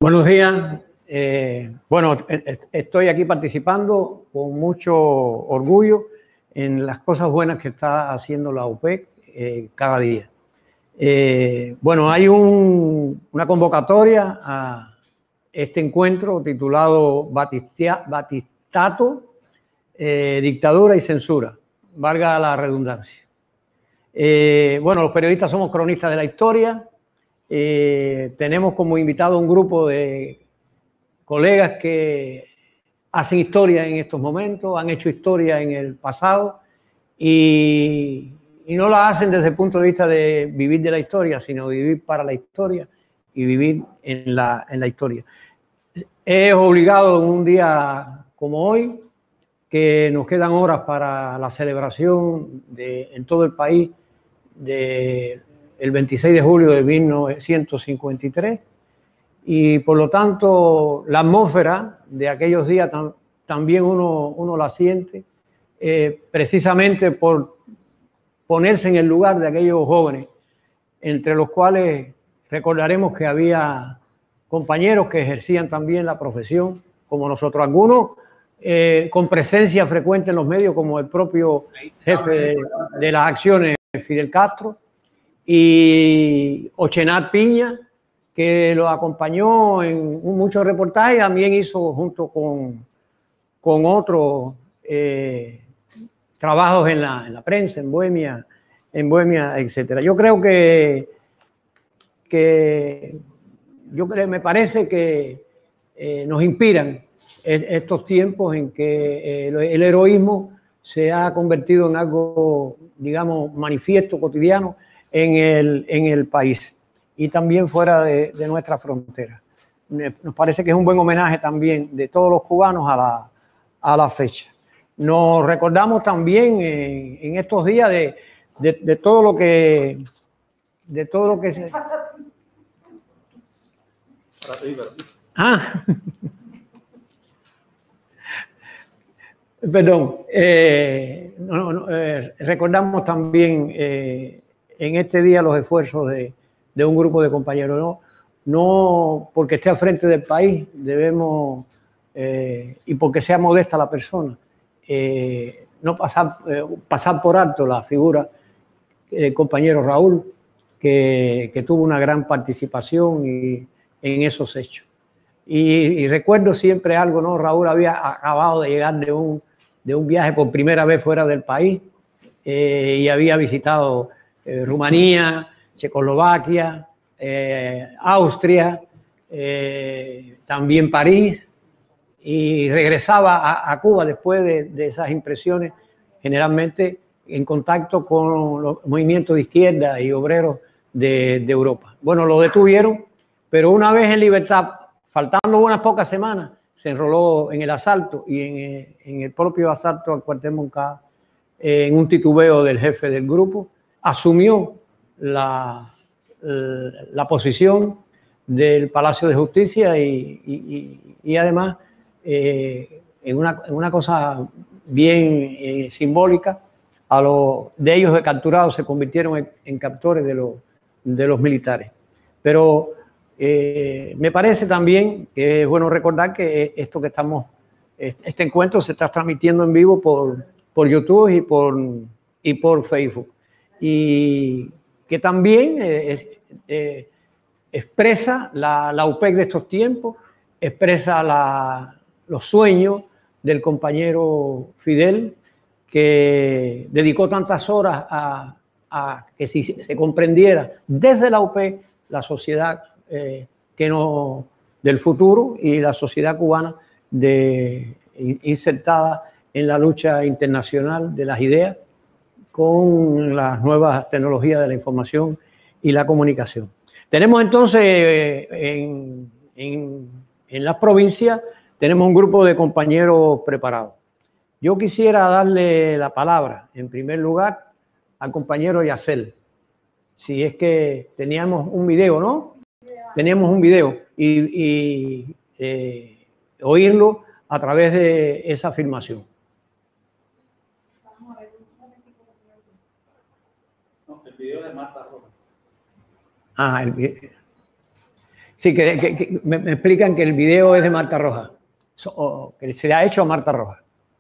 Buenos días. Bueno, estoy aquí participando con mucho orgullo en las cosas buenas que está haciendo la UPEC cada día. Bueno, hay una convocatoria a este encuentro titulado Batistato, Dictadura y Censura, valga la redundancia. Bueno, los periodistas somos cronistas de la historia. Tenemos como invitado un grupo de colegas que hacen historia en estos momentos, han hecho historia en el pasado y no la hacen desde el punto de vista de vivir de la historia, sino vivir para la historia y vivir en la historia. Es obligado en un día como hoy, que nos quedan horas para la celebración en todo el país el 26 de julio de 1953, y por lo tanto la atmósfera de aquellos días también uno la siente, precisamente por ponerse en el lugar de aquellos jóvenes, entre los cuales recordaremos que había compañeros que ejercían también la profesión, como nosotros, algunos con presencia frecuente en los medios, como el propio jefe de las acciones, Fidel Castro, y Ochenar Piña, que lo acompañó en muchos reportajes, también hizo junto con otros trabajos en la prensa, en Bohemia, etc. Yo creo me parece que nos inspiran estos tiempos en que el heroísmo se ha convertido en algo, digamos, manifiesto, cotidiano en el país y también fuera de nuestra frontera. Nos parece que es un buen homenaje también de todos los cubanos a la fecha. Nos recordamos también en estos días de todo lo que se... Perdón. Recordamos también en este día los esfuerzos de un grupo de compañeros. No porque esté al frente del país debemos, y porque sea modesta la persona, no pasar por alto la figura del compañero Raúl, que tuvo una gran participación en esos hechos. Y recuerdo siempre algo, ¿no? Raúl había acabado de llegar de un viaje por primera vez fuera del país, y había visitado Rumanía, Checoslovaquia, Austria, también París, y regresaba a Cuba después de esas impresiones, generalmente en contacto con los movimientos de izquierda y obreros de Europa. Bueno, lo detuvieron, pero una vez en libertad, faltando unas pocas semanas, se enroló en el asalto y en el propio asalto al cuartel Moncada, en un titubeo del jefe del grupo, asumió la posición del Palacio de Justicia y además en una cosa bien simbólica, de ellos capturados se convirtieron en captores de los militares. Pero me parece también que es bueno recordar que este encuentro se está transmitiendo en vivo por YouTube y por Facebook, y que también expresa la UPEC de estos tiempos, expresa los sueños del compañero Fidel, que dedicó tantas horas a que se comprendiera desde la UPEC la sociedad del futuro y la sociedad cubana insertada en la lucha internacional de las ideas con las nuevas tecnologías de la información y la comunicación. Tenemos entonces en las provincias, tenemos un grupo de compañeros preparados. Yo quisiera darle la palabra, en primer lugar, al compañero Yacel. Si es que teníamos un video, ¿no? Teníamos un video y oírlo a través de esa filmación. No, el video de Marta Rojas. El video. Sí, que me explican que el video es de Marta Rojas, o que se le ha hecho a Marta Rojas.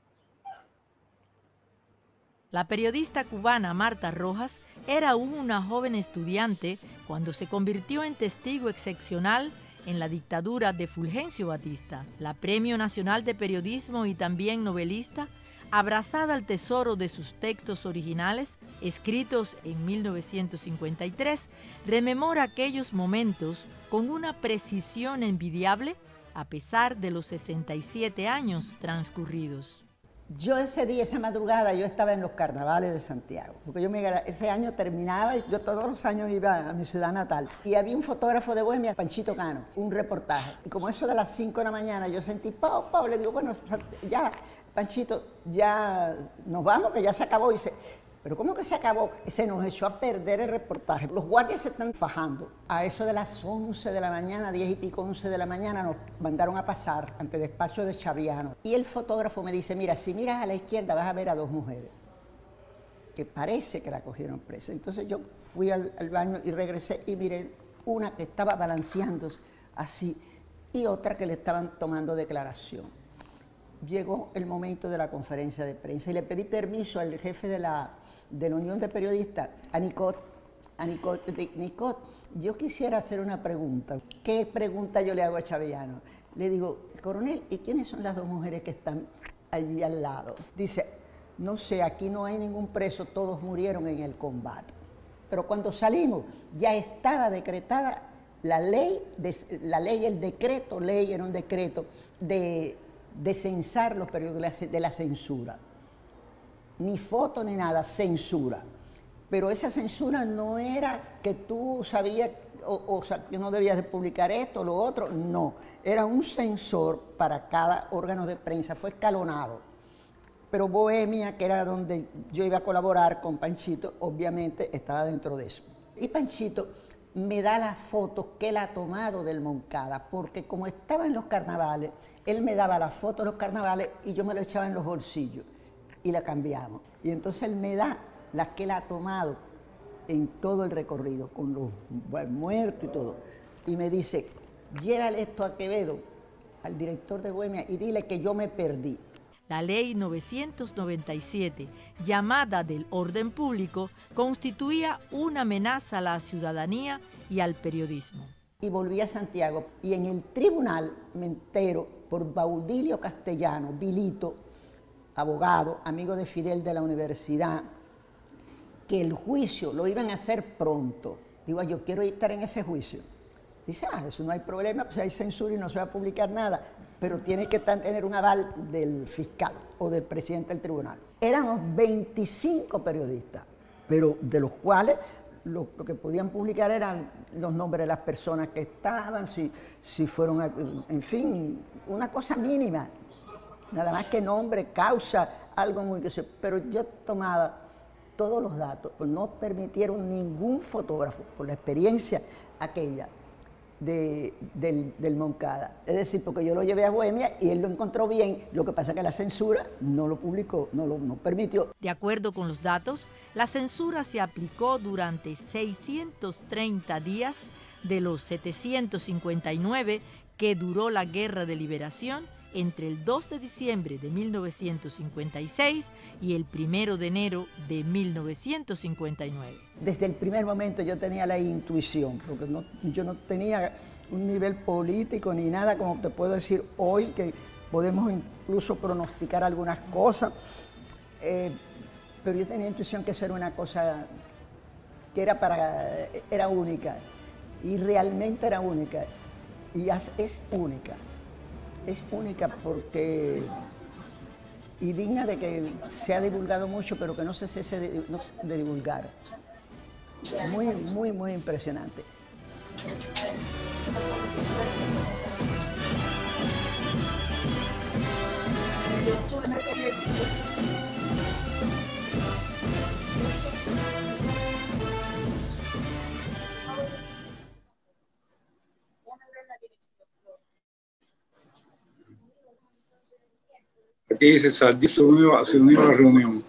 La periodista cubana Marta Rojas era aún una joven estudiante cuando se convirtió en testigo excepcional en la dictadura de Fulgencio Batista, la Premio Nacional de Periodismo y también novelista, abrazada al tesoro de sus textos originales, escritos en 1953, rememora aquellos momentos con una precisión envidiable a pesar de los 67 años transcurridos. Yo ese día, esa madrugada, yo estaba en los carnavales de Santiago, porque ese año terminaba y yo todos los años iba a mi ciudad natal. Y había un fotógrafo de Bohemia, Panchito Cano, un reportaje. Y como eso de las 5 de la mañana, yo sentí, Pau, le digo, bueno, ya, Panchito, ya nos vamos, que ya se acabó. Y pero ¿cómo que se acabó? Se nos echó a perder el reportaje. Los guardias se están fajando. A eso de las 11 de la mañana, 10 y pico, 11 de la mañana, nos mandaron a pasar ante el despacho de Chaviano. Y el fotógrafo me dice, mira, si miras a la izquierda vas a ver a 2 mujeres, que parece que la cogieron presa. Entonces yo fui al baño y regresé y miré una que estaba balanceándose así y otra que le estaban tomando declaración. Llegó el momento de la conferencia de prensa y le pedí permiso al jefe de la Unión de Periodistas, a Nicot, yo quisiera hacer una pregunta. ¿Qué pregunta yo le hago a Chaviano? Le digo, coronel, ¿y quiénes son las 2 mujeres que están allí al lado? Dice, no sé, aquí no hay ningún preso, todos murieron en el combate. Pero cuando salimos ya estaba decretada la ley, el decreto, era un decreto de censar los periódicos, de la censura. Ni foto ni nada, censura. Pero esa censura no era que tú sabías o sea, que no debías de publicar esto o lo otro, no. Era un censor para cada órgano de prensa, fue escalonado. Pero Bohemia, que era donde yo iba a colaborar con Panchito, obviamente estaba dentro de eso. Y Panchito me da las fotos que él ha tomado del Moncada, porque como estaba en los carnavales, él me daba las fotos de los carnavales y yo me lo echaba en los bolsillos y la cambiamos. Y entonces él me da las que él ha tomado en todo el recorrido, con los muertos y todo. Y me dice, llévale esto a Quevedo, al director de Bohemia, y dile que yo me perdí. La ley 997, llamada del orden público, constituía una amenaza a la ciudadanía y al periodismo. Y volví a Santiago y en el tribunal me entero por Baudilio Castellano, Vilito, abogado, amigo de Fidel de la universidad, que el juicio lo iban a hacer pronto. Digo, yo quiero estar en ese juicio. Dice, eso no hay problema, pues hay censura y no se va a publicar nada, pero tiene que tener un aval del fiscal o del presidente del tribunal. Éramos 25 periodistas, pero de los cuales lo que podían publicar eran los nombres de las personas que estaban, si fueron, en fin, una cosa mínima, nada más que nombre, causa, algo muy que se... Pero yo tomaba todos los datos, no permitieron ningún fotógrafo, por la experiencia aquella del Moncada. Es decir, porque yo lo llevé a Bohemia y él lo encontró bien, lo que pasa es que la censura no lo publicó, no permitió. De acuerdo con los datos, la censura se aplicó durante 630 días de los 759 que duró la Guerra de Liberación entre el 2 de diciembre de 1956 y el 1 de enero de 1959. Desde el primer momento yo tenía la intuición, porque yo no tenía un nivel político ni nada, como te puedo decir hoy, que podemos incluso pronosticar algunas cosas, pero yo tenía intuición que eso era una cosa que era única, y realmente era única, y es única. Es única porque, y digna de que se ha divulgado mucho, pero que no se cese de divulgar. Muy, muy, muy impresionante. Aquí dice, Saldí se unió a la reunión.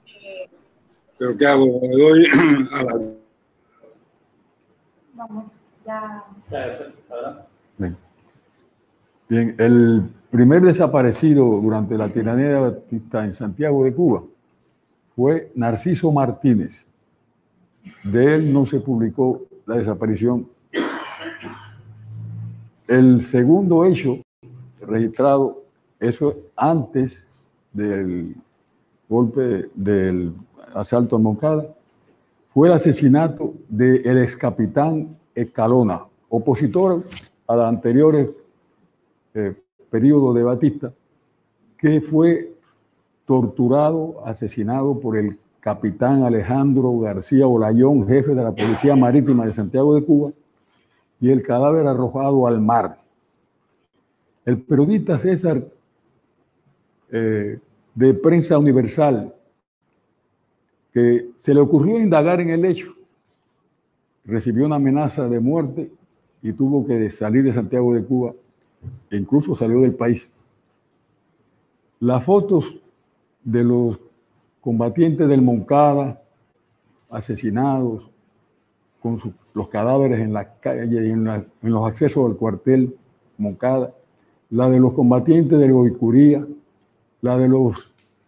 ¿Pero qué hago? Le doy a la... Vamos. Ya. Bien. Bien, el primer desaparecido durante la tiranía de Batista en Santiago de Cuba fue Narciso Martínez. De él no se publicó la desaparición. El segundo hecho registrado, eso antes del golpe del asalto a Moncada, fue el asesinato del excapitán Escalona, opositor a los anteriores periodos de Batista, que fue torturado, asesinado por el capitán Alejandro García Olayón, jefe de la Policía Marítima de Santiago de Cuba, y el cadáver arrojado al mar. El periodista César de Prensa Universal, que se le ocurrió indagar en el hecho, recibió una amenaza de muerte y tuvo que salir de Santiago de Cuba, e incluso salió del país. Las fotos de los combatientes del Moncada asesinados, con los cadáveres en las calles y en los accesos al cuartel Moncada, la de los combatientes del Goicuría, la de los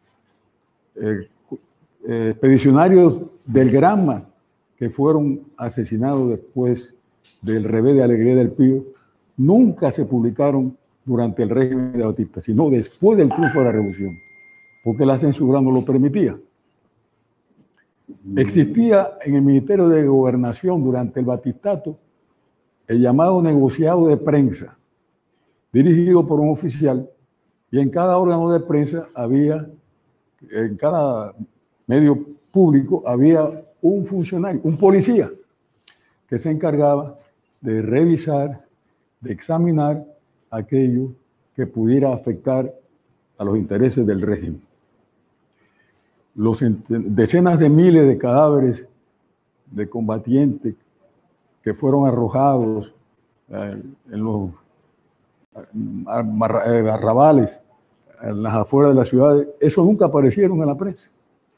expedicionarios del Granma, que fueron asesinados después del revés de Alegría del Pío, nunca se publicaron durante el régimen de Batista, sino después del triunfo de la Revolución, porque la censura no lo permitía. Existía en el Ministerio de Gobernación durante el batistato el llamado negociado de prensa, dirigido por un oficial, y en cada órgano de prensa había, en cada medio público había un funcionario, un policía, que se encargaba de revisar, de examinar aquello que pudiera afectar a los intereses del régimen. Decenas de miles de cadáveres de combatientes que fueron arrojados en los arrabales, en las afueras de las ciudades, eso nunca aparecieron en la prensa.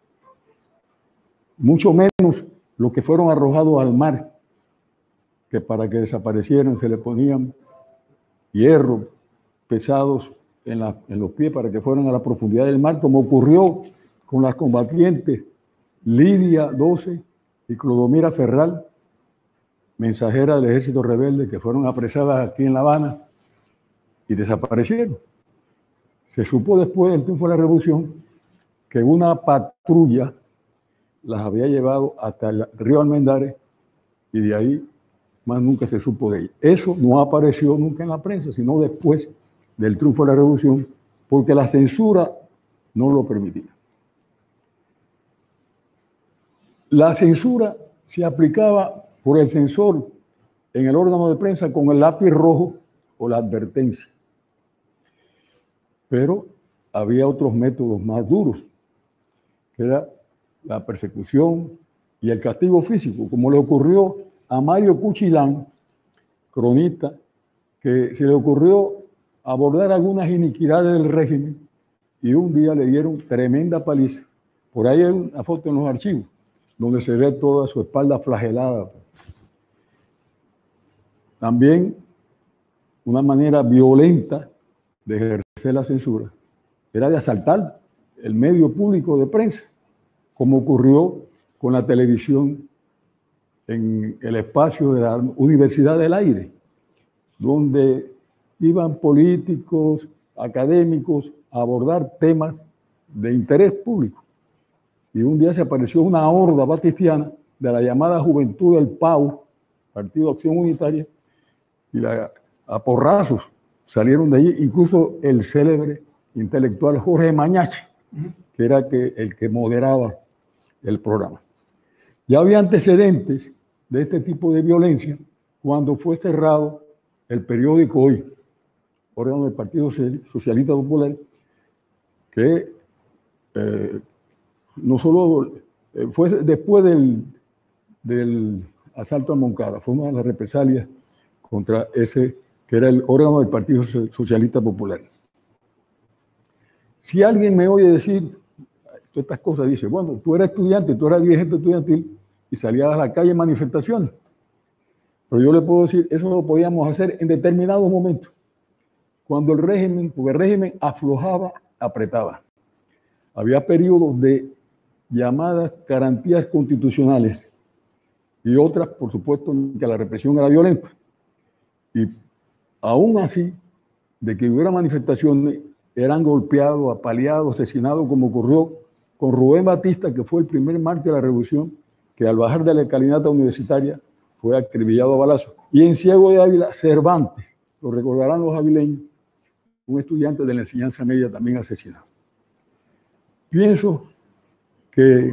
Mucho menos los que fueron arrojados al mar, que para que desaparecieran se le ponían hierros pesados en los pies para que fueran a la profundidad del mar, como ocurrió con las combatientes Lidia 12 y Clodomira Ferral, mensajeras del ejército rebelde, que fueron apresadas aquí en La Habana y desaparecieron. Se supo después del triunfo de la Revolución que una patrulla las había llevado hasta el río Almendares y de ahí más nunca se supo de ellas. Eso no apareció nunca en la prensa, sino después del triunfo de la Revolución, porque la censura no lo permitía. La censura se aplicaba por el censor en el órgano de prensa con el lápiz rojo o la advertencia. Pero había otros métodos más duros, que era la persecución y el castigo físico, como le ocurrió a Mario Cuchilán, cronista, que se le ocurrió abordar algunas iniquidades del régimen y un día le dieron tremenda paliza. Por ahí hay una foto en los archivos, donde se ve toda su espalda flagelada. También una manera violenta de ejercer la censura era de asaltar el medio público de prensa, como ocurrió con la televisión en el espacio de la Universidad del Aire, donde iban políticos, académicos a abordar temas de interés público. Y un día se apareció una horda batistiana de la llamada Juventud del PAU, Partido de Acción Unitaria, y a porrazos salieron de allí, incluso el célebre intelectual Jorge Mañache, que era el que moderaba el programa. Ya había antecedentes de este tipo de violencia cuando fue cerrado el periódico Hoy, órgano del Partido Socialista Popular, que no solo fue después del asalto a Moncada, fue una de las represalias contra ese que era el órgano del Partido Socialista Popular. Si alguien me oye decir todas estas cosas, dice, bueno, tú eras estudiante, tú eras dirigente estudiantil y salías a la calle en manifestaciones. Pero yo le puedo decir, eso lo podíamos hacer en determinados momentos. Cuando el régimen, porque el régimen aflojaba, apretaba. Había periodos de llamadas garantías constitucionales y otras, por supuesto, que la represión era violenta. Y aún así, de que hubiera manifestaciones, eran golpeados, apaleados, asesinados, como ocurrió con Rubén Batista, que fue el primer mártir de la revolución, que al bajar de la escalinata universitaria fue acribillado a balazos. Y en Ciego de Ávila, Cervantes, lo recordarán los avileños, un estudiante de la enseñanza media también asesinado. Pienso que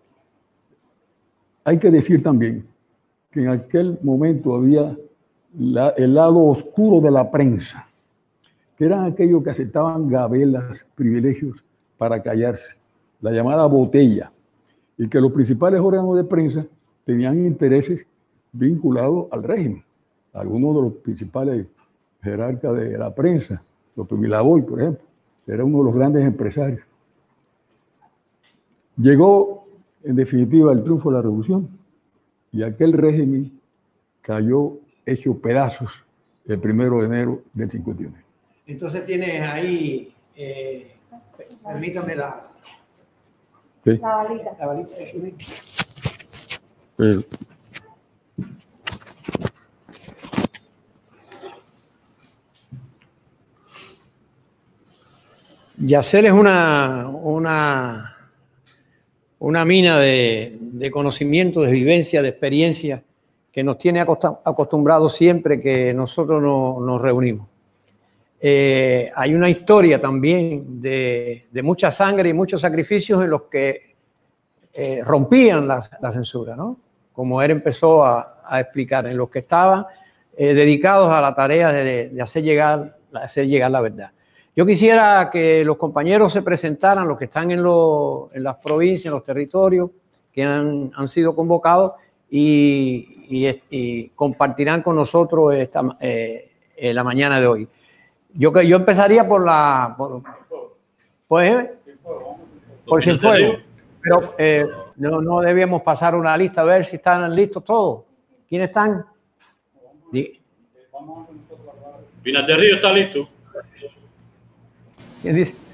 hay que decir también que en aquel momento había el lado oscuro de la prensa, que eran aquellos que aceptaban gabelas, privilegios para callarse, la llamada botella, y que los principales órganos de prensa tenían intereses vinculados al régimen. Algunos de los principales jerarcas de la prensa, López Milaboy, por ejemplo, era uno de los grandes empresarios. Llegó, en definitiva, el triunfo de la revolución y aquel régimen cayó hecho pedazos el 1 de enero del 51. Entonces tienes ahí, permítame la balita. La balita de aquí. Yacel es una mina de conocimiento, de vivencia, de experiencia que nos tiene acostumbrados siempre que nosotros nos reunimos. Hay una historia también de mucha sangre y muchos sacrificios en los que rompían la censura, ¿no? Como él empezó a explicar, en los que estaban dedicados a la tarea de hacer llegar la verdad. Yo quisiera que los compañeros se presentaran, los que están en las provincias, en los territorios que han sido convocados y compartirán con nosotros la mañana de hoy. Yo empezaría por Cienfuegos, pero no debíamos pasar una lista a ver si están listos todos. ¿Quiénes están? Pinar del Río está listo. ¿Quién dice?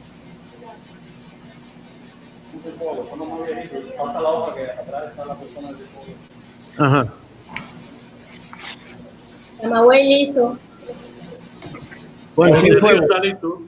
Ajá. Camagüey listo. Bueno, Cienfuegos está listo.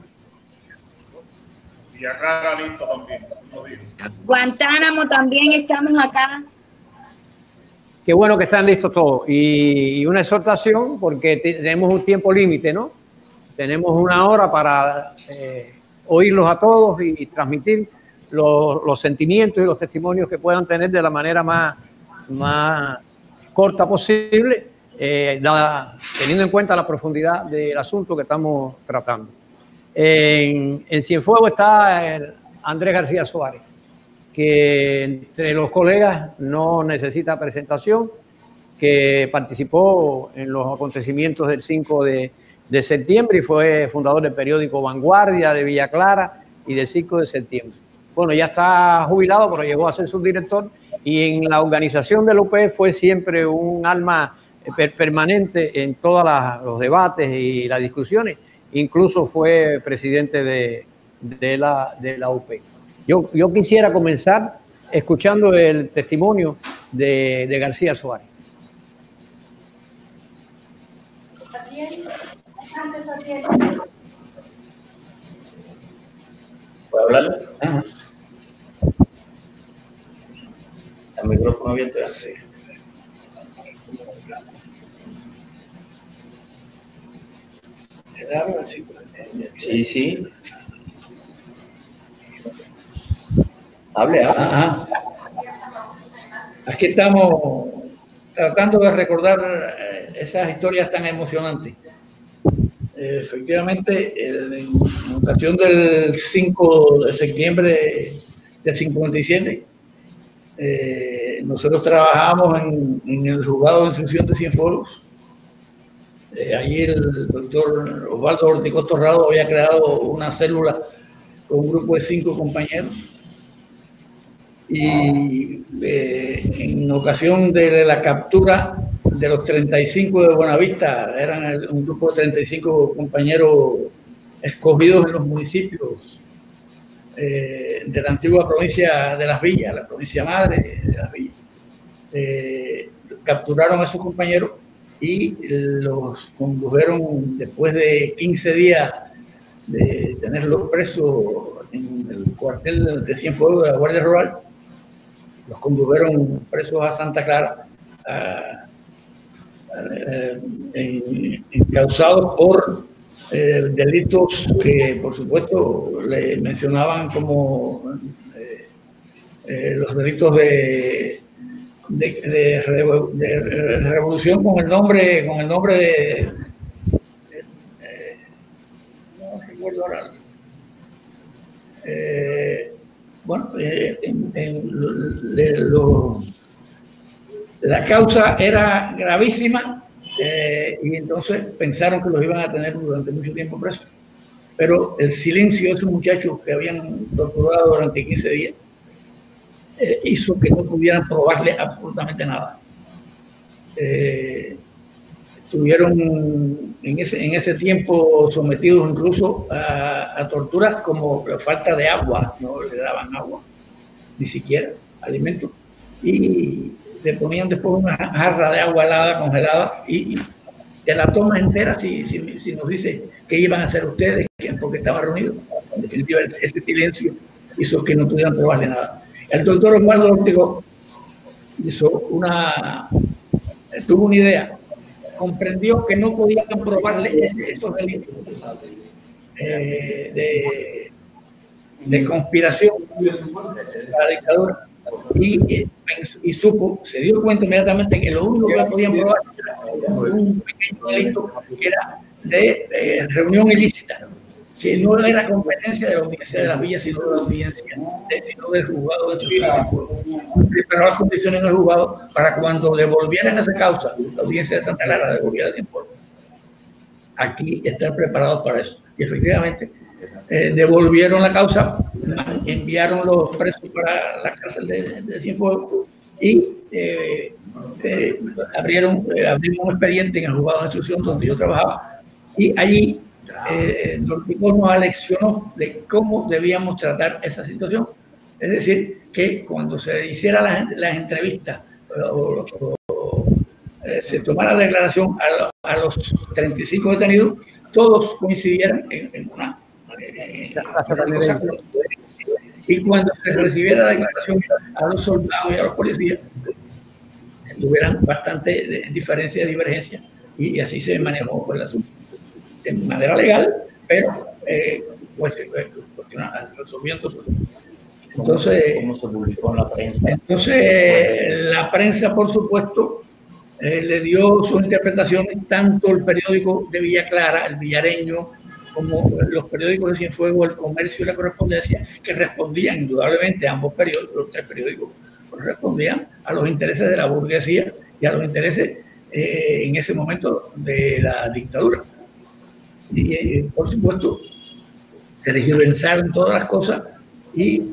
Villarraga listo también. Guantánamo también estamos acá. Qué bueno que están listos todos. Y una exhortación, porque tenemos un tiempo límite, ¿no? Tenemos 1 hora para oírlos a todos y transmitir los sentimientos y los testimonios que puedan tener de la manera más corta posible, teniendo en cuenta la profundidad del asunto que estamos tratando. En Cienfuegos está Andrés García Suárez, que entre los colegas no necesita presentación, que participó en los acontecimientos del 5 de septiembre y fue fundador del periódico Vanguardia de Villa Clara y del 5 de septiembre. Bueno, ya está jubilado, pero llegó a ser subdirector y en la organización del UP fue siempre un alma permanente en todos los debates y las discusiones. Incluso fue presidente de la UP. Yo quisiera comenzar escuchando el testimonio de García Suárez. ¿Puedo hablar? El micrófono abierto. Sí, sí. Hable. Aquí estamos tratando de recordar esas historias tan emocionantes. Efectivamente, en ocasión del 5 de septiembre del 57, nosotros trabajamos en el juzgado de instrucción de Cienfuegos. Allí el doctor Osvaldo Ortiz Torrado había creado una célula con un grupo de 5 compañeros. Y en ocasión de la captura de los 35 de Buenavista, eran un grupo de 35 compañeros escogidos en los municipios de la antigua provincia de Las Villas, la provincia madre de Las Villas. Capturaron a esos compañeros y los condujeron después de 15 días de tenerlos presos en el cuartel de Cienfuegos de la Guardia Rural. Los condujeron presos a Santa Clara, encausados por delitos que, por supuesto, le mencionaban como los delitos de revolución con el nombre de no recuerdo ahora. La causa era gravísima y entonces pensaron que los iban a tener durante mucho tiempo presos. Pero el silencio de esos muchachos que habían torturado durante 15 días hizo que no pudieran probarle absolutamente nada. Estuvieron en ese tiempo sometidos incluso a torturas como la falta de agua, no le daban agua, ni siquiera alimento, y le ponían después una jarra de agua helada, congelada, y te la tomas entera si nos dice qué iban a hacer ustedes, porque estaban reunidos. En definitiva, ese silencio hizo que no pudieran probarle nada. El doctor Osvaldo Ortigo tuvo una idea, comprendió que no podían probarle esos delitos de conspiración a la dictadura y se dio cuenta inmediatamente que lo único que podían probar era un pequeño delito que era de reunión ilícita, que no era competencia de la Universidad de Las Villas, sino de la audiencia, sino del juzgado de Cienfuegos. Preparó las condiciones en el juzgado para cuando devolvieran esa causa, la audiencia de Santa Clara devolviera a Cienfuegos. Aquí están preparados para eso. Y efectivamente, devolvieron la causa, enviaron los presos para la cárcel de Cienfuegos y abrimos un expediente en el juzgado de instrucción donde yo trabajaba, y allí don Pico nos aleccionó de cómo debíamos tratar esa situación. Es decir, que cuando se hiciera las entrevistas se tomara la declaración a los 35 detenidos, todos coincidieran en una cosa. Y cuando se recibiera la declaración a los soldados y a los policías, tuvieran bastante diferencia, divergencia, y así se manejó el asunto de manera legal, pero resolviendo. Entonces, ¿cómo se publicó en la prensa? Entonces, la prensa, por supuesto, le dio sus interpretaciones, tanto el periódico de Villa Clara, el Villareño, como los periódicos de Cienfuegos, El Comercio y La Correspondencia, que respondían indudablemente a ambos periódicos, los tres periódicos, respondían a los intereses de la burguesía y a los intereses en ese momento de la dictadura. Y por supuesto, tergiversaron todas las cosas y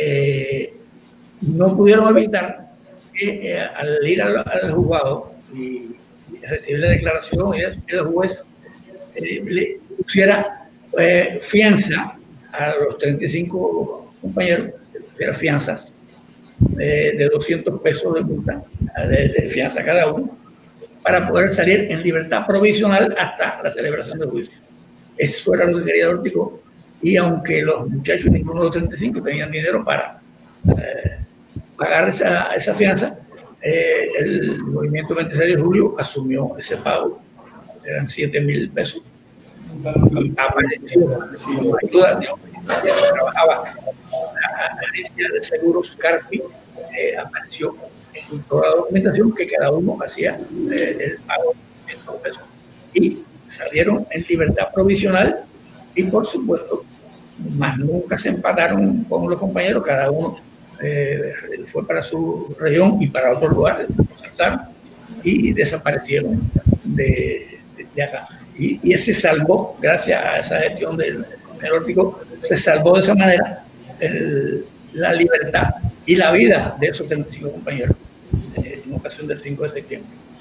no pudieron evitar que al ir al juzgado y recibir la declaración, el juez le pusiera fianza a los 35 compañeros, pusiera fianzas de 200 pesos de multa, de fianza cada uno, para poder salir en libertad provisional hasta la celebración del juicio. Eso era lo que quería Ortigo, y aunque los muchachos, ninguno de los 35, tenían dinero para pagar esa fianza, el movimiento 26 de julio asumió ese pago, eran 7.000 pesos, y apareció con ayuda de que trabajaba la agencia de seguros Carpi, apareció en toda la documentación que cada uno hacía el pago de 100 pesos, y salieron en libertad provisional, y por supuesto, más nunca se empataron con los compañeros, cada uno fue para su región y para otros lugares, y desaparecieron de acá. Y ese salvó, gracias a esa gestión del Ortigo, se salvó de esa manera la libertad y la vida de esos 35 compañeros en ocasión del 5 de septiembre.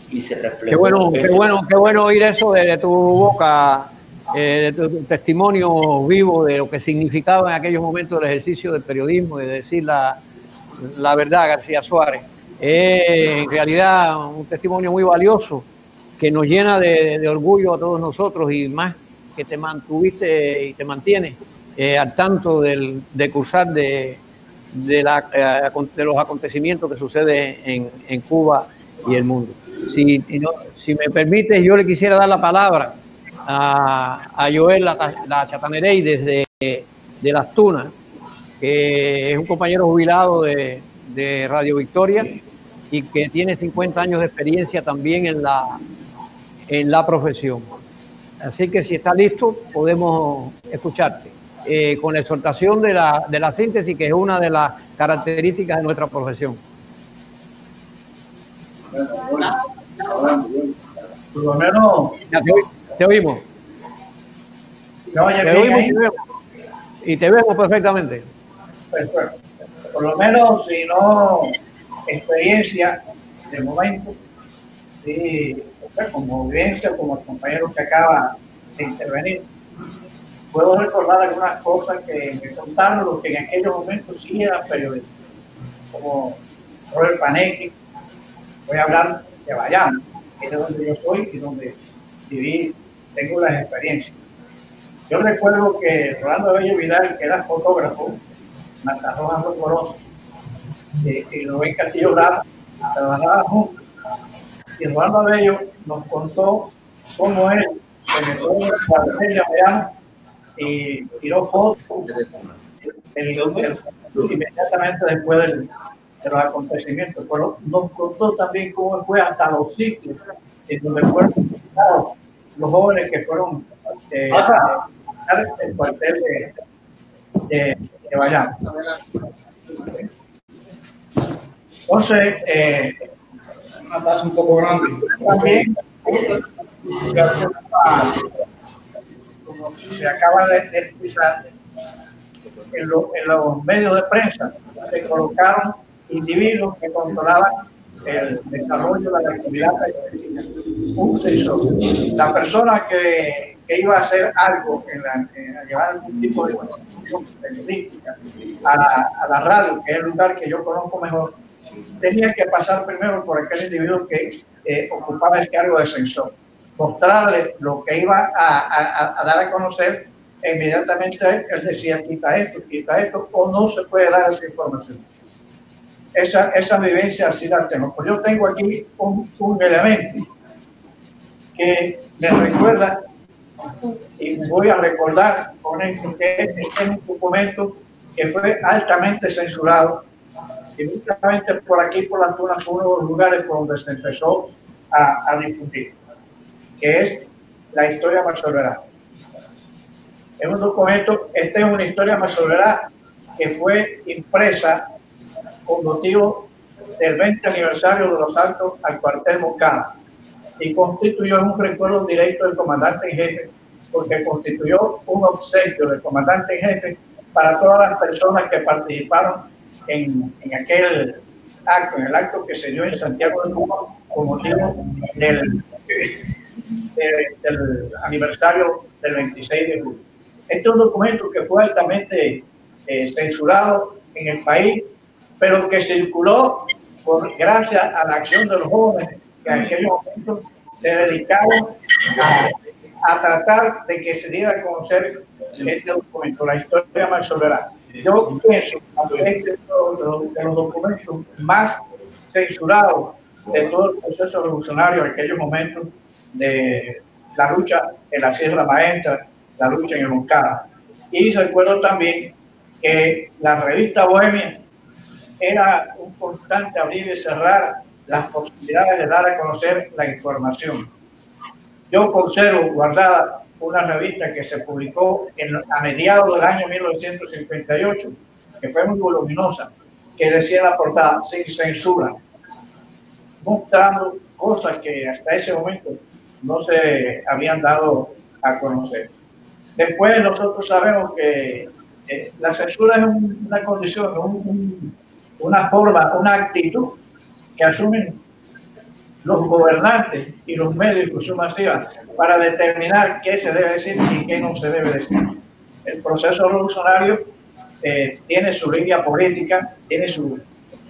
y se reflejó. Qué bueno oír eso de tu boca, de tu testimonio vivo de lo que significaba en aquellos momentos el ejercicio del periodismo y de decir la verdad, García Suárez. En realidad un testimonio muy valioso que nos llena de orgullo a todos nosotros, y más que te mantuviste y te mantienes al tanto de cursar de los acontecimientos que suceden en Cuba y el mundo. Si me permites, yo le quisiera dar la palabra a Joel La Chatanerey desde de Las Tunas, que es un compañero jubilado de Radio Victoria y que tiene 50 años de experiencia también en la profesión. Así que si está listo, podemos escucharte. Con la exhortación de la síntesis, que es una de las características de nuestra profesión. Por lo menos... Te oímos. Te oímos y te vemos perfectamente. Perfecto. Por lo menos, si no experiencia de momento, sí, como vivencia, como el compañero que acaba de intervenir, puedo recordar algunas cosas que me contaron los que en aquellos momentos sí eran periodistas, como Robert Paneque. Voy a hablar de Bayamo, que es de donde yo soy y donde viví, tengo las experiencias. Yo recuerdo que Rolando Bello Vidal, que era fotógrafo, Marta Rojas Rojas y Rubén Castillo Ramos, trabajaban juntos. Y Rolando Bello nos contó cómo él se metió en el cuartel de Bayamo y tiró fotos inmediatamente después de los acontecimientos. Pero nos contó también cómo fue hasta los sitios en donde fueron los jóvenes que fueron el cuartel de Bayamo. Entonces, una taza un poco grande. También, como se acaba de expresar, en los medios de prensa se colocaron individuos que controlaban el desarrollo de la actividad periodística. Un sensor. La persona que iba a hacer algo, a llevar algún tipo de información periodística a la radio, que es el lugar que yo conozco mejor, tenía que pasar primero por aquel individuo que ocupaba el cargo de censor, mostrarle lo que iba a dar a conocer, e inmediatamente él decía quita esto, o no se puede dar esa información. Esa vivencia así la tengo. Pues yo tengo aquí un elemento que me recuerda, y voy a recordar con esto, que este es un documento que fue altamente censurado, y únicamente por aquí, por Las Tunas, fue uno de los lugares por donde se empezó a difundir, que es la historia Marsolverá. Es un documento, esta es una historia Marsolverá que fue impresa con motivo del 20 aniversario de los saltos al cuartel Moncada, y constituyó un recuerdo directo del comandante en jefe, porque constituyó un obsequio del comandante en jefe para todas las personas que participaron en aquel acto, en el acto que se dio en Santiago de Cuba con motivo del aniversario del 26 de julio. Este es un documento que fue altamente censurado en el país, pero que circuló gracias a la acción de los jóvenes que en aquellos momentos se dedicaron a tratar de que se diera a conocer este documento, la historia Marsolverá. Yo pienso que este es uno de los documentos más censurados de todo el proceso revolucionario en aquellos momentos de la lucha en la Sierra Maestra, la lucha en el Moncada. Y recuerdo también que la revista Bohemia era un constante abrir y cerrar las posibilidades de dar a conocer la información. Yo conservo guardada una revista que se publicó a mediados del año 1958, que fue muy voluminosa, que decía en la portada, sin censura, mostrando cosas que hasta ese momento no se habían dado a conocer. Después nosotros sabemos que la censura es una condición, una forma, una actitud que asumen los gobernantes y los medios de difusión masiva para determinar qué se debe decir y qué no se debe decir. El proceso revolucionario tiene su línea política, tiene su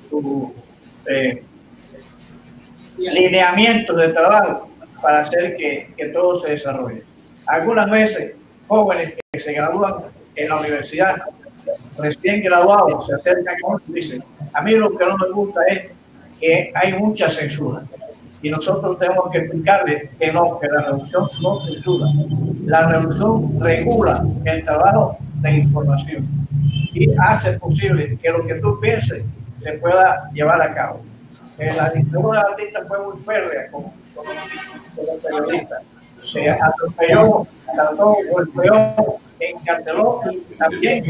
lineamiento de trabajo para hacer que todo se desarrolle. Algunas veces, jóvenes que se gradúan en la universidad, recién graduados, se acercan y dicen, a mí lo que no me gusta es que hay mucha censura. Y nosotros tenemos que explicarles que no, que la revolución no censura. La revolución regula el trabajo de información y hace posible que lo que tú pienses se pueda llevar a cabo. La dictadura batista fue muy férrea como periodista. Se atropelló, trató, golpeó, encarceló y también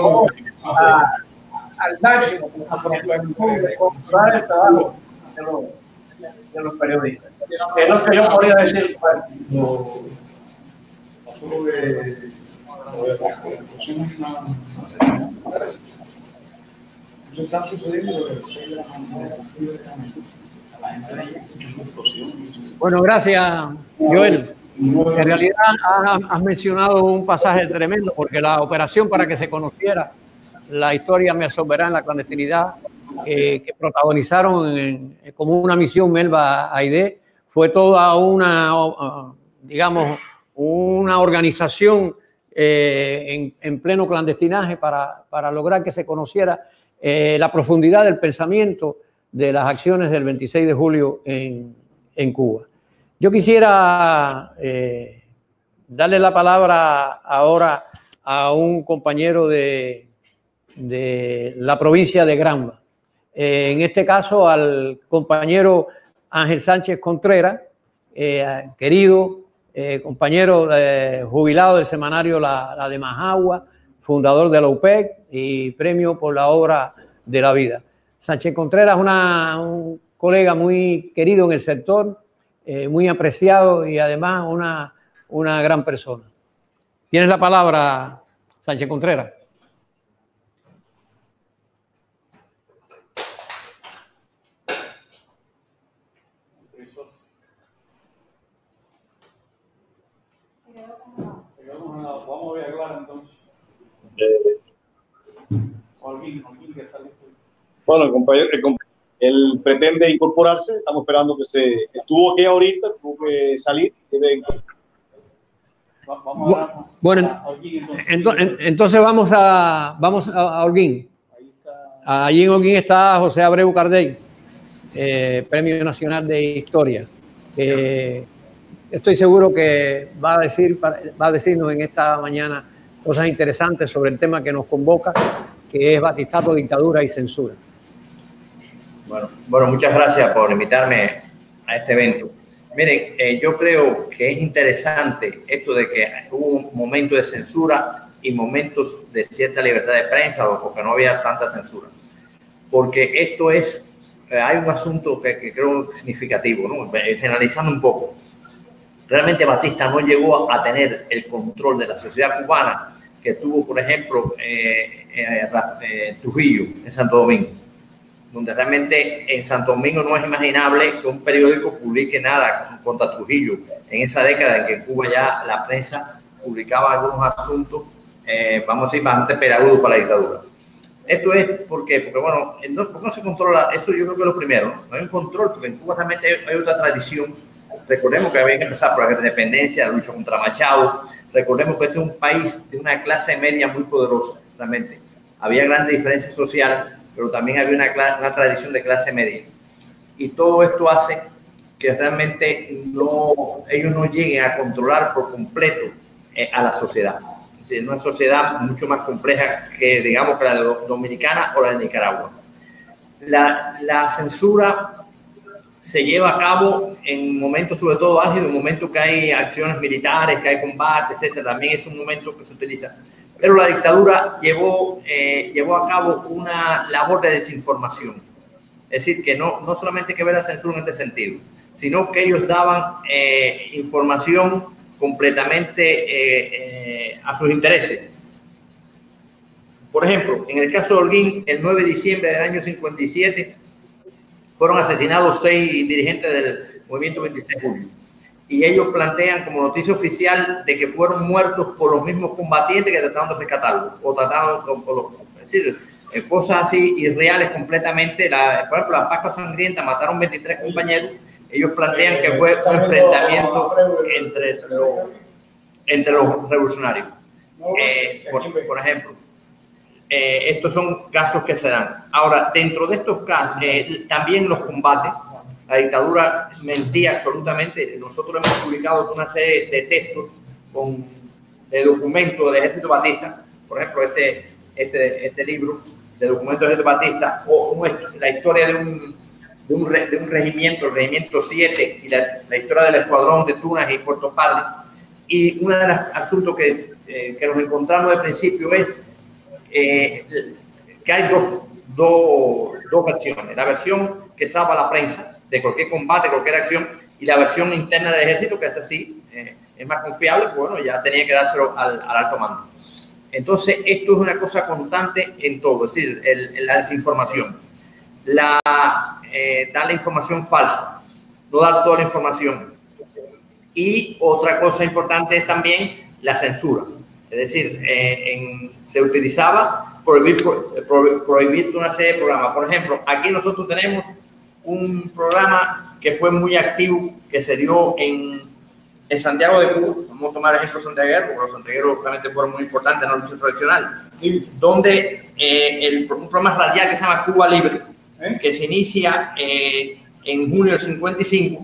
al máximo controlar el trabajo de los periodistas. Es lo que yo podría decir. Están sucediendo desde 6 de la mañana. Bueno, gracias, Joel. En realidad has mencionado un pasaje tremendo, porque la operación para que se conociera la historia Me Absorberá en la clandestinidad, que protagonizaron como una misión Melba Aidé, fue toda una, digamos, una organización en pleno clandestinaje para lograr que se conociera la profundidad del pensamiento de las acciones del 26 de julio en Cuba. Yo quisiera darle la palabra ahora a un compañero de la provincia de Granma. En este caso al compañero Ángel Sánchez Contreras, querido compañero jubilado del semanario La de Majagua, fundador de la UPEC y premio por la obra de la vida. Sánchez Contreras, un colega muy querido en el sector, muy apreciado y además una gran persona. Tienes la palabra, Sánchez Contreras. Vamos a arreglar entonces. Bueno, el compañero, él pretende incorporarse, estamos esperando que estuvo aquí ahorita, tuvo que salir. Bueno, entonces vamos a Holguín. Allí en Holguín está José Abreu Cardey, Premio Nacional de Historia. Estoy seguro que va a decirnos en esta mañana cosas interesantes sobre el tema que nos convoca, que es Batistato, dictadura y censura. Bueno, muchas gracias por invitarme a este evento. Miren, yo creo que es interesante esto de que hubo un momento de censura y momentos de cierta libertad de prensa, o porque no había tanta censura. Porque esto hay un asunto que creo significativo, ¿no? Generalizando un poco. Realmente Batista no llegó a tener el control de la sociedad cubana que tuvo, por ejemplo, Trujillo en Santo Domingo, donde realmente en Santo Domingo no es imaginable que un periódico publique nada contra Trujillo en esa década en que en Cuba ya la prensa publicaba algunos asuntos, vamos a decir, bastante peragudos para la dictadura. Esto es porque bueno, ¿por qué no se controla? Eso yo creo que es lo primero, ¿no? No hay un control, porque en Cuba realmente hay otra tradición. Recordemos que había que empezar por la independencia, la lucha contra Machado. Recordemos que este es un país de una clase media muy poderosa, realmente. Había grandes diferencias sociales, pero también había una tradición de clase media. Y todo esto hace que realmente ellos no lleguen a controlar por completo a la sociedad. Es decir, una sociedad mucho más compleja que, digamos, que la dominicana o la de Nicaragua. La censura se lleva a cabo en momentos, sobre todo álgidos, en momentos que hay acciones militares, que hay combates, etcétera. También es un momento que se utiliza. Pero la dictadura llevó a cabo una labor de desinformación. Es decir, que no solamente hay que ver la censura en este sentido, sino que ellos daban información completamente a sus intereses. Por ejemplo, en el caso de Holguín, el 9 de diciembre del año 57, fueron asesinados 6 dirigentes movimiento 26 de julio. Y ellos plantean como noticia oficial de que fueron muertos por los mismos combatientes que trataron de rescatarlos, o trataron es decir, cosas así irreales completamente. Por ejemplo, la Pascua Sangrienta mataron 23 compañeros. Ellos plantean que fue un enfrentamiento entre los revolucionarios. Por ejemplo, estos son casos que se dan. Ahora, dentro de estos casos, también los combates, la dictadura mentía absolutamente. Nosotros hemos publicado una serie de textos de documentos del Ejército Batista, por ejemplo, este libro de documentos del Ejército Batista, o la historia de un regimiento, el regimiento 7, y la historia del escuadrón de Tunas y Puerto Padre. Y uno de los asuntos que nos encontramos al principio es que hay dos versiones. La versión que salva la prensa de cualquier combate, cualquier acción, y la versión interna del ejército, que es así, es más confiable, pues bueno, ya tenía que dárselo al alto mando. Entonces, esto es una cosa constante en todo, es decir, la desinformación, dar la información falsa, no dar toda la información. Y otra cosa importante es también la censura, es decir, se utilizaba prohibir una serie de programas. Por ejemplo, aquí nosotros tenemos un programa que fue muy activo, que se dio en Santiago de Cuba. Vamos a tomar el ejemplo de Santiago, porque los santiagueros realmente fueron muy importantes en la lucha tradicional, donde un programa radial que se llama Cuba Libre, que se inicia en junio del 55,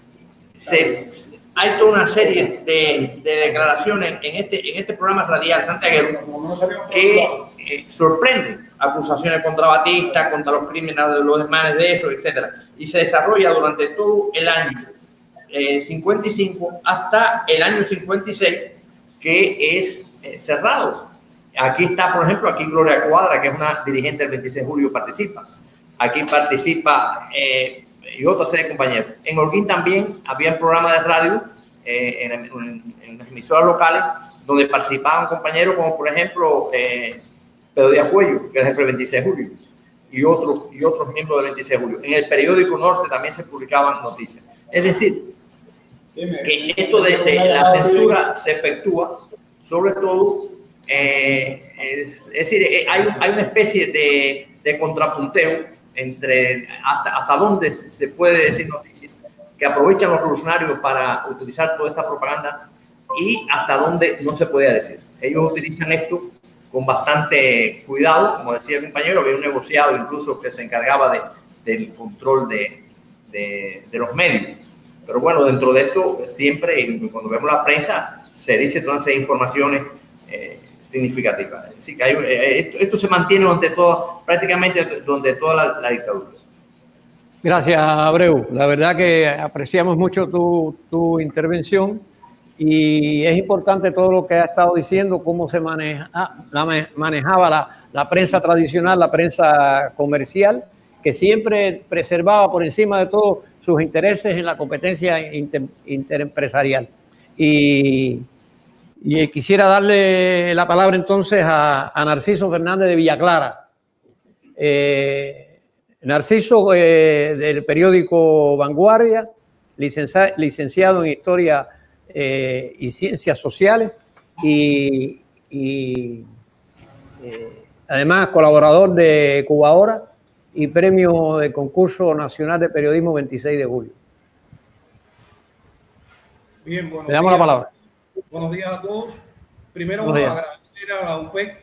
hay toda una serie de declaraciones en este programa radial santiaguero que sorprenden acusaciones contra Batista, contra los crímenes de los desmanes de eso, etc. Y se desarrolla durante todo el año 55 hasta el año 56, que es cerrado. Aquí está, por ejemplo, aquí Gloria Cuadra, que es una dirigente del 26 de julio, participa. Aquí participa y otra serie de compañeros. En Holguín también había un programa de radio en las emisoras locales donde participaban compañeros como, por ejemplo, Pedro Díaz Cuello, que es el jefe del 26 de julio, y otros miembros del 26 de julio. En el periódico Norte también se publicaban noticias. Es decir, que esto de la censura se efectúa, sobre todo, es decir, hay una especie de contrapunteo entre hasta dónde se puede decir noticias, que aprovechan los revolucionarios para utilizar toda esta propaganda, y hasta dónde no se puede decir. Ellos utilizan esto con bastante cuidado. Como decía el compañero, había un negociado incluso que se encargaba del control de los medios. Pero bueno, dentro de esto, siempre cuando vemos la prensa, se dice todas esas informaciones significativas. Así que esto se mantiene prácticamente durante toda la dictadura. Gracias, Abreu. La verdad que apreciamos mucho tu intervención, y es importante todo lo que ha estado diciendo, cómo se manejaba la prensa tradicional, la prensa comercial, que siempre preservaba por encima de todo sus intereses en la competencia interempresarial. Y quisiera darle la palabra entonces a Narciso Fernández de Villa Clara. Narciso, del periódico Vanguardia, licenciado en Historia y Ciencias Sociales, y además colaborador de Cuba Ahora y premio de Concurso Nacional de Periodismo 26 de julio. Bien, buenos Le damos días. la palabra. Buenos días a todos. Primero vamos a agradecer a la UPEC.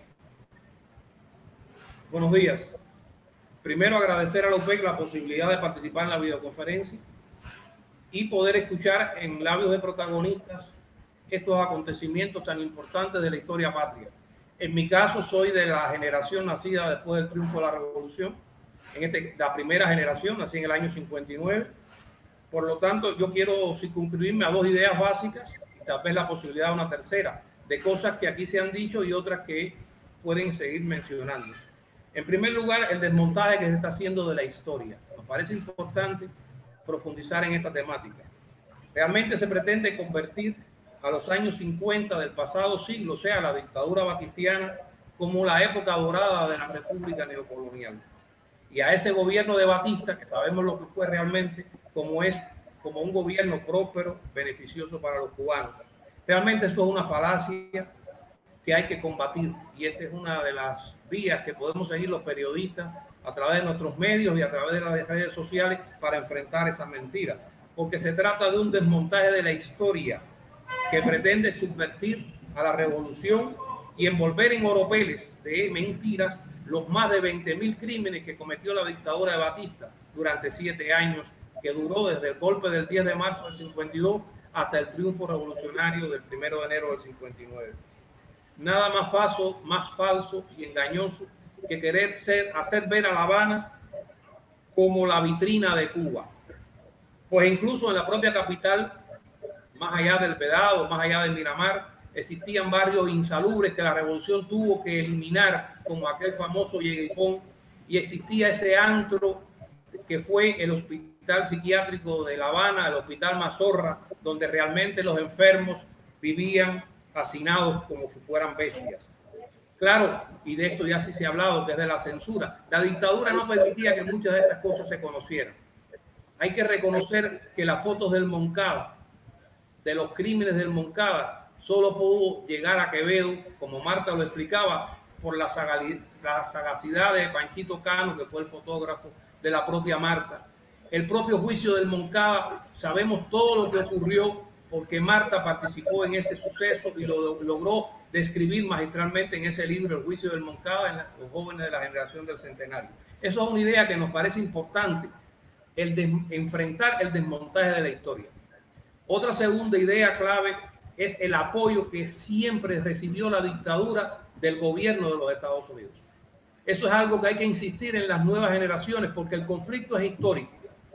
Buenos días. Primero agradecer a la UPEC la posibilidad de participar en la videoconferencia y poder escuchar en labios de protagonistas estos acontecimientos tan importantes de la historia patria. En mi caso, soy de la generación nacida después del triunfo de la Revolución, la primera generación, nací en el año 59. Por lo tanto, yo quiero circunscribirme a dos ideas básicas y tal vez la posibilidad de una tercera, de cosas que aquí se han dicho y otras que pueden seguir mencionando. En primer lugar, el desmontaje que se está haciendo de la historia. Nos parece importante profundizar en esta temática. Realmente se pretende convertir a los años 50 del pasado siglo, o sea, la dictadura batistiana, como la época dorada de la República neocolonial. Y a ese gobierno de Batista, que sabemos lo que fue realmente, como es como un gobierno próspero, beneficioso para los cubanos. Realmente eso es una falacia que hay que combatir, y esta es una de las vías que podemos seguir los periodistas a través de nuestros medios y a través de las redes sociales para enfrentar esas mentiras, porque se trata de un desmontaje de la historia que pretende subvertir a la revolución y envolver en oropeles de mentiras los más de 20.000 crímenes que cometió la dictadura de Batista durante 7 años, que duró desde el golpe del 10 de marzo del 52 hasta el triunfo revolucionario del 1 de enero del 59. Nada más falso y engañoso que querer hacer ver a La Habana como la vitrina de Cuba. Pues incluso en la propia capital, más allá del Vedado, más allá del Miramar, existían barrios insalubres que la revolución tuvo que eliminar, como aquel famoso Yeguipón, y existía ese antro que fue el hospital psiquiátrico de La Habana, el hospital Mazorra, donde realmente los enfermos vivían hacinados como si fueran bestias. Claro, y de esto ya sí se ha hablado desde la censura. La dictadura no permitía que muchas de estas cosas se conocieran. Hay que reconocer que las fotos del Moncada, de los crímenes del Moncada, solo pudo llegar a Quevedo, como Marta lo explicaba, por la sagacidad de Panchito Cano, que fue el fotógrafo de la propia Marta. El propio juicio del Moncada, sabemos todo lo que ocurrió porque Marta participó en ese suceso y lo logró describir magistralmente en ese libro, El juicio del Moncada, en los jóvenes de la generación del centenario. Eso es una idea que nos parece importante, el de enfrentar el desmontaje de la historia. Otra segunda idea clave es el apoyo que siempre recibió la dictadura del gobierno de los Estados Unidos. Eso es algo que hay que insistir en las nuevas generaciones, porque el conflicto es histórico,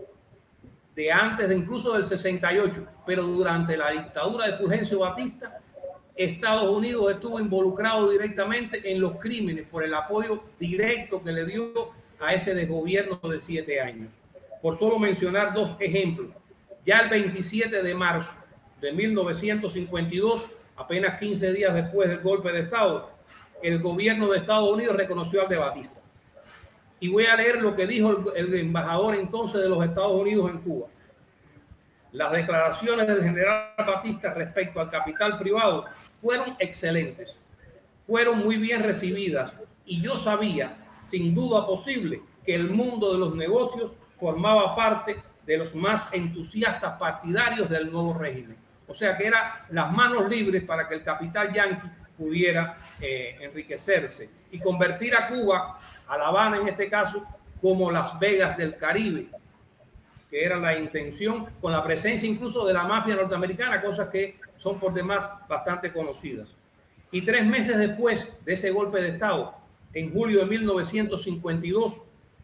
de antes de incluso del 68, pero durante la dictadura de Fulgencio Batista, Estados Unidos estuvo involucrado directamente en los crímenes por el apoyo directo que le dio a ese desgobierno de 7 años. Por solo mencionar 2 ejemplos, ya el 27 de marzo de 1952, apenas 15 días después del golpe de Estado, el gobierno de Estados Unidos reconoció al de Batista. Y voy a leer lo que dijo el embajador entonces de los Estados Unidos en Cuba. Las declaraciones del general Batista respecto al capital privado fueron excelentes, fueron muy bien recibidas, y yo sabía, sin duda posible, que el mundo de los negocios formaba parte de los más entusiastas partidarios del nuevo régimen. O sea que eran las manos libres para que el capital yanqui pudiera enriquecerse y convertir a Cuba, a La Habana en este caso, como Las Vegas del Caribe, que era la intención, con la presencia incluso de la mafia norteamericana, cosas que son por demás bastante conocidas. Y 3 meses después de ese golpe de Estado, en julio de 1952,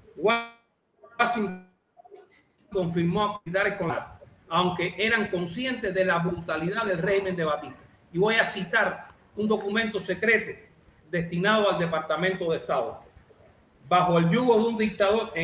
Washington confirmó a militares con la, aunque eran conscientes de la brutalidad del régimen de Batista. Y voy a citar un documento secreto destinado al Departamento de Estado. Bajo el yugo de un dictador,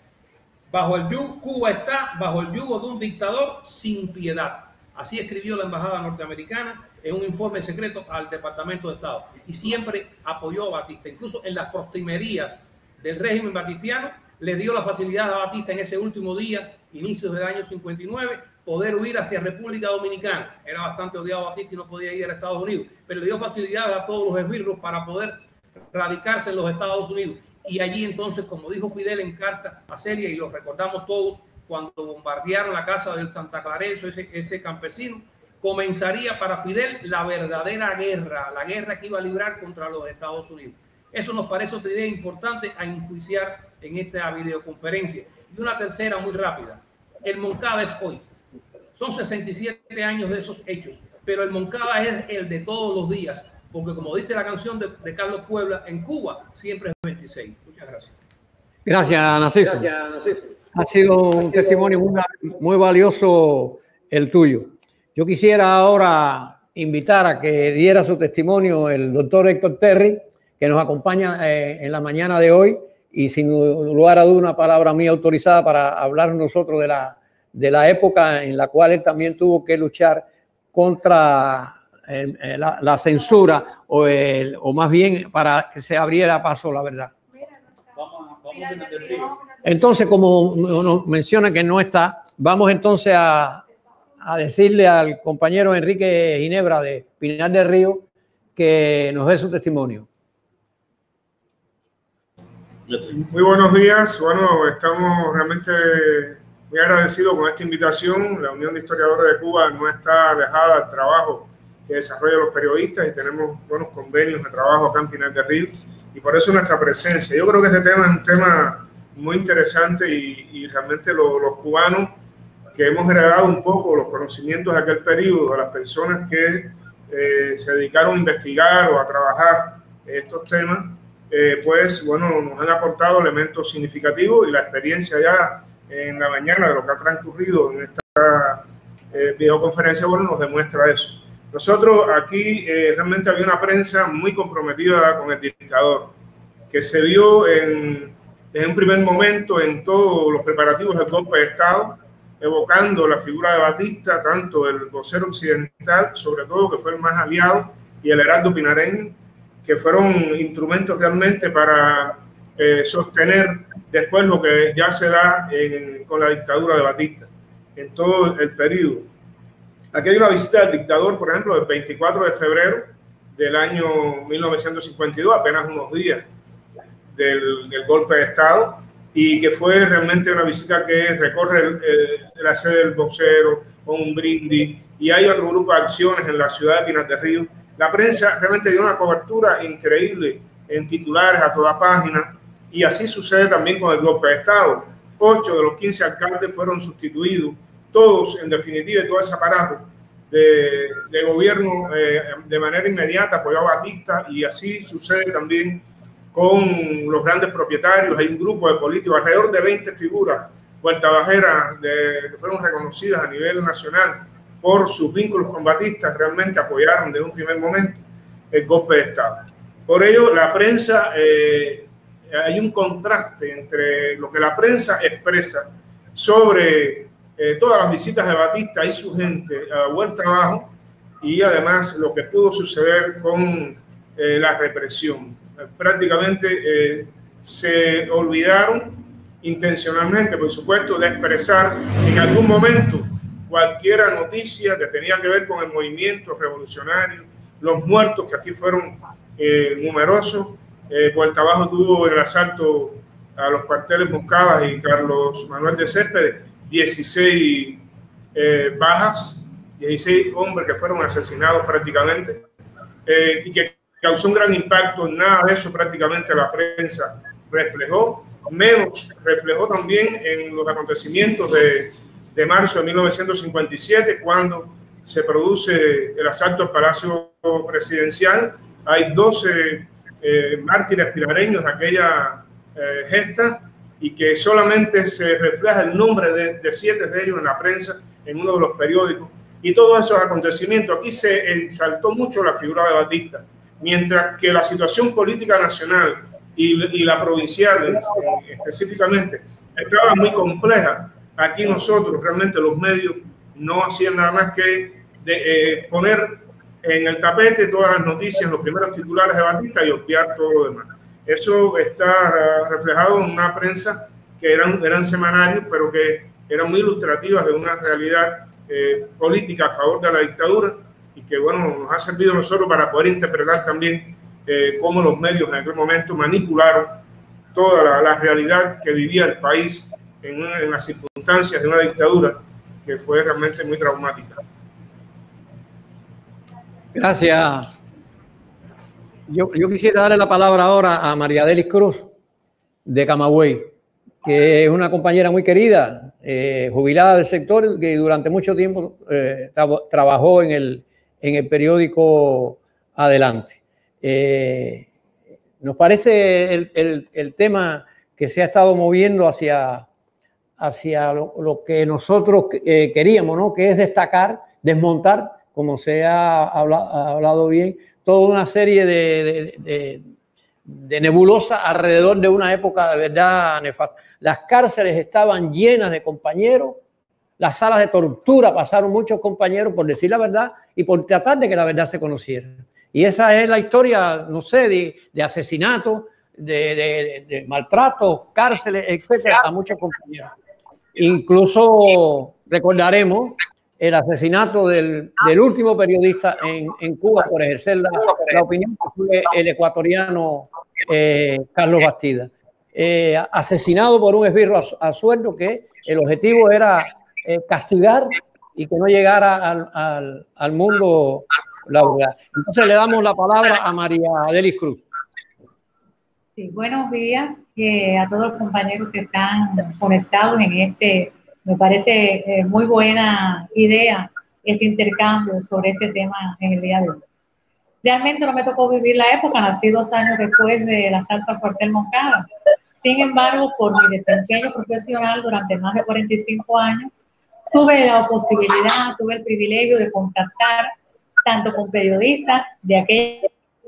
Cuba está bajo el yugo de un dictador sin piedad. Así escribió la embajada norteamericana en un informe secreto al Departamento de Estado. Y siempre apoyó a Batista. Incluso en las postrimerías del régimen batistiano, le dio la facilidad a Batista en ese último día, inicios del año 59, poder huir hacia República Dominicana. Era bastante odiado Batista y no podía ir a Estados Unidos, pero le dio facilidad a todos los esbirros para poder radicarse en los Estados Unidos. Y allí entonces, como dijo Fidel en carta a Celia, y lo recordamos todos, cuando bombardearon la casa del Santa Clarencio, ese campesino, comenzaría para Fidel la verdadera guerra, la guerra que iba a librar contra los Estados Unidos. Eso nos parece otra idea importante a enjuiciar en esta videoconferencia. Y una tercera muy rápida. El Moncada es hoy. Son 67 años de esos hechos, pero el Moncada es el de todos los días, porque como dice la canción de Carlos Puebla, en Cuba siempre es 26. Muchas gracias. Gracias, Narciso. Ha sido un testimonio muy valioso el tuyo. Yo quisiera ahora invitar a que diera su testimonio el doctor Héctor Terry, que nos acompaña en la mañana de hoy, y sin lugar a duda una palabra muy autorizada para hablar nosotros de la época en la cual él también tuvo que luchar contra la censura o más bien para que se abriera paso la verdad. Vamos Pinar del Río. Entonces, como nos menciona que no está, vamos entonces a decirle al compañero Enrique Ginebra de Pinar del Río que nos dé su testimonio. Muy buenos días. Bueno, estamos realmente muy agradecidos con esta invitación. La Unión de Historiadores de Cuba no está alejada del trabajo que desarrollan los periodistas y tenemos buenos convenios de trabajo acá en Pinar del Río y por eso nuestra presencia. Yo creo que este tema es un tema muy interesante y realmente los cubanos que hemos heredado un poco los conocimientos de aquel periodo, a las personas que se dedicaron a investigar o a trabajar estos temas, pues bueno, nos han aportado elementos significativos y la experiencia ya en la mañana de lo que ha transcurrido en esta videoconferencia, bueno, nos demuestra eso. Nosotros aquí realmente había una prensa muy comprometida con el dictador, que se vio en un primer momento en todos los preparativos del golpe de Estado, evocando la figura de Batista, tanto el vocero occidental, sobre todo, que fue el más aliado, y el heraldo pinareño, que fueron instrumentos realmente para sostener después lo que ya se da con la dictadura de Batista en todo el periodo. Aquí hay una visita del dictador, por ejemplo, del 24 de febrero del año 1952, apenas unos días del golpe de Estado, y que fue realmente una visita que recorre la sede del vocero con un brindis, y hay otro grupo de acciones en la ciudad de Pinar del Río. La prensa realmente dio una cobertura increíble en titulares a toda página, y así sucede también con el golpe de Estado. 8 de los 15 alcaldes fueron sustituidos, todos en definitiva, todo ese aparato de gobierno de manera inmediata apoyó a Batista, y así sucede también con los grandes propietarios. Hay un grupo de políticos, alrededor de 20 figuras vueltabajeras que fueron reconocidas a nivel nacional por sus vínculos con Batista, realmente apoyaron desde un primer momento el golpe de Estado. Por ello, la prensa, hay un contraste entre lo que la prensa expresa sobre todas las visitas de Batista y su gente a buen trabajo, y además lo que pudo suceder con la represión. Prácticamente se olvidaron intencionalmente, por supuesto, de expresar en algún momento cualquier noticia que tenía que ver con el movimiento revolucionario, los muertos que aquí fueron numerosos. Puerta Abajo tuvo el asalto a los cuarteles Moncada y Carlos Manuel de Céspedes, 16 bajas, 16 hombres que fueron asesinados prácticamente, y que causó un gran impacto. Nada de eso prácticamente la prensa reflejó, menos reflejó también en los acontecimientos de marzo de 1957, cuando se produce el asalto al Palacio Presidencial. Hay 12 mártires pinareños de aquella gesta, y que solamente se refleja el nombre de 7 de ellos en la prensa, en uno de los periódicos. Y todos esos acontecimientos, aquí se exaltó mucho la figura de Batista, mientras que la situación política nacional y la provincial específicamente estaba muy compleja. Aquí nosotros, realmente los medios, no hacían nada más que poner en el tapete todas las noticias, los primeros titulares de Batista, y obviar todo lo demás. Eso está reflejado en una prensa que eran semanarios, pero que eran muy ilustrativas de una realidad política a favor de la dictadura, y que, bueno, nos ha servido a nosotros para poder interpretar también cómo los medios en aquel momento manipularon toda la realidad que vivía el país en las circunstancias de una dictadura que fue realmente muy traumática. Gracias. Yo quisiera darle la palabra ahora a María Delis Cruz, de Camagüey, que es una compañera muy querida, jubilada del sector, que durante mucho tiempo trabajó en el periódico Adelante. Nos parece el tema que se ha estado moviendo hacia lo que nosotros queríamos, ¿no? Que es destacar, desmontar, como se ha hablado bien, toda una serie de nebulosas alrededor de una época de verdad nefasta. Las cárceles estaban llenas de compañeros, las salas de tortura pasaron muchos compañeros por decir la verdad y por tratar de que la verdad se conociera. Y esa es la historia, no sé, de asesinatos, de maltratos, cárceles, etcétera, a muchos compañeros. Incluso recordaremos el asesinato del último periodista en Cuba por ejercer la opinión, que fue el ecuatoriano Carlos Bastida, asesinado por un esbirro a sueldo, que el objetivo era castigar y que no llegara al mundo la verdad. Entonces le damos la palabra a María Adelis Cruz. Sí, buenos días a todos los compañeros que están conectados en este, me parece muy buena idea este intercambio sobre este tema en el día de hoy. Realmente no me tocó vivir la época, nací 2 años después del asalto al cuartel Moncada. Sin embargo, por mi desempeño profesional durante más de 45 años, tuve la posibilidad, tuve el privilegio de contactar tanto con periodistas de aquella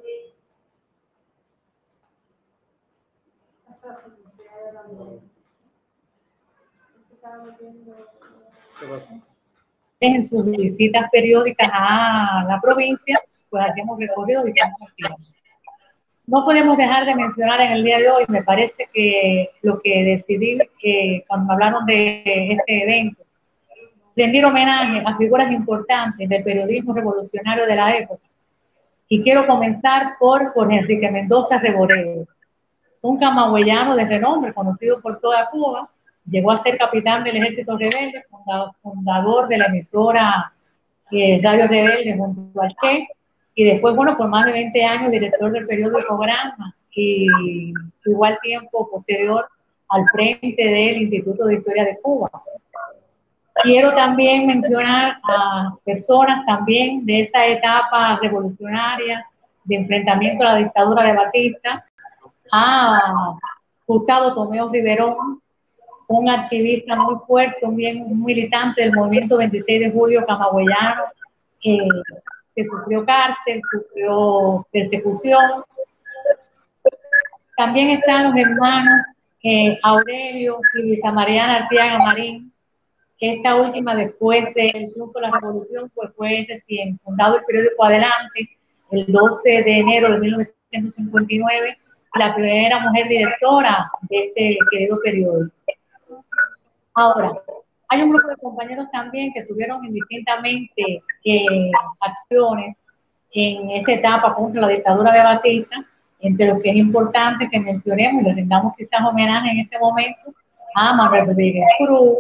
en sus visitas periódicas a la provincia, pues hacemos recorridos y estamos activos. No podemos dejar de mencionar en el día de hoy, me parece que lo que decidí cuando hablaron de este evento, rendir homenaje a figuras importantes del periodismo revolucionario de la época. Y quiero comenzar por Jorge Enrique Mendoza Reboredo, un camagüeyano de renombre, conocido por toda Cuba. Llegó a ser capitán del Ejército Rebelde, fundador de la emisora Radio Rebelde junto al Che, y después, bueno, por más de 20 años, director del periódico Granma, y igual tiempo posterior al frente del Instituto de Historia de Cuba. Quiero también mencionar a personas también de esa etapa revolucionaria de enfrentamiento a la dictadura de Batista, a Gustavo Tomeo Riverón, un activista muy fuerte, un militante del movimiento 26 de julio camagüeyano, que sufrió cárcel, sufrió persecución. También están los hermanos Aurelio y Luisa Mariana Arteaga Marín, que esta última, después del triunfo de la revolución, pues fue recién fundado el periódico Adelante, el 12 de enero de 1959, la primera mujer directora de este querido periódico. Ahora, hay un grupo de compañeros también que tuvieron indistintamente acciones en esta etapa contra la dictadura de Batista, entre los que es importante que mencionemos y le rindamos quizás homenaje en este momento a Manuel Rodríguez Cruz,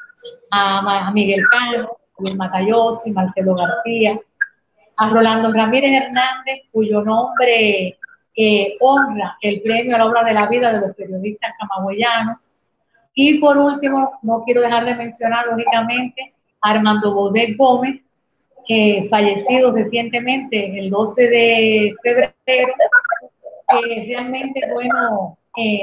a Miguel Cano, a Luis Matayosi, Marcelo García, a Rolando Ramírez Hernández, cuyo nombre honra el premio a la obra de la vida de los periodistas camagüeyanos. Y por último, no quiero dejar de mencionar, lógicamente, a Armando Bodet Gómez, fallecido recientemente el 12 de febrero, que realmente, bueno,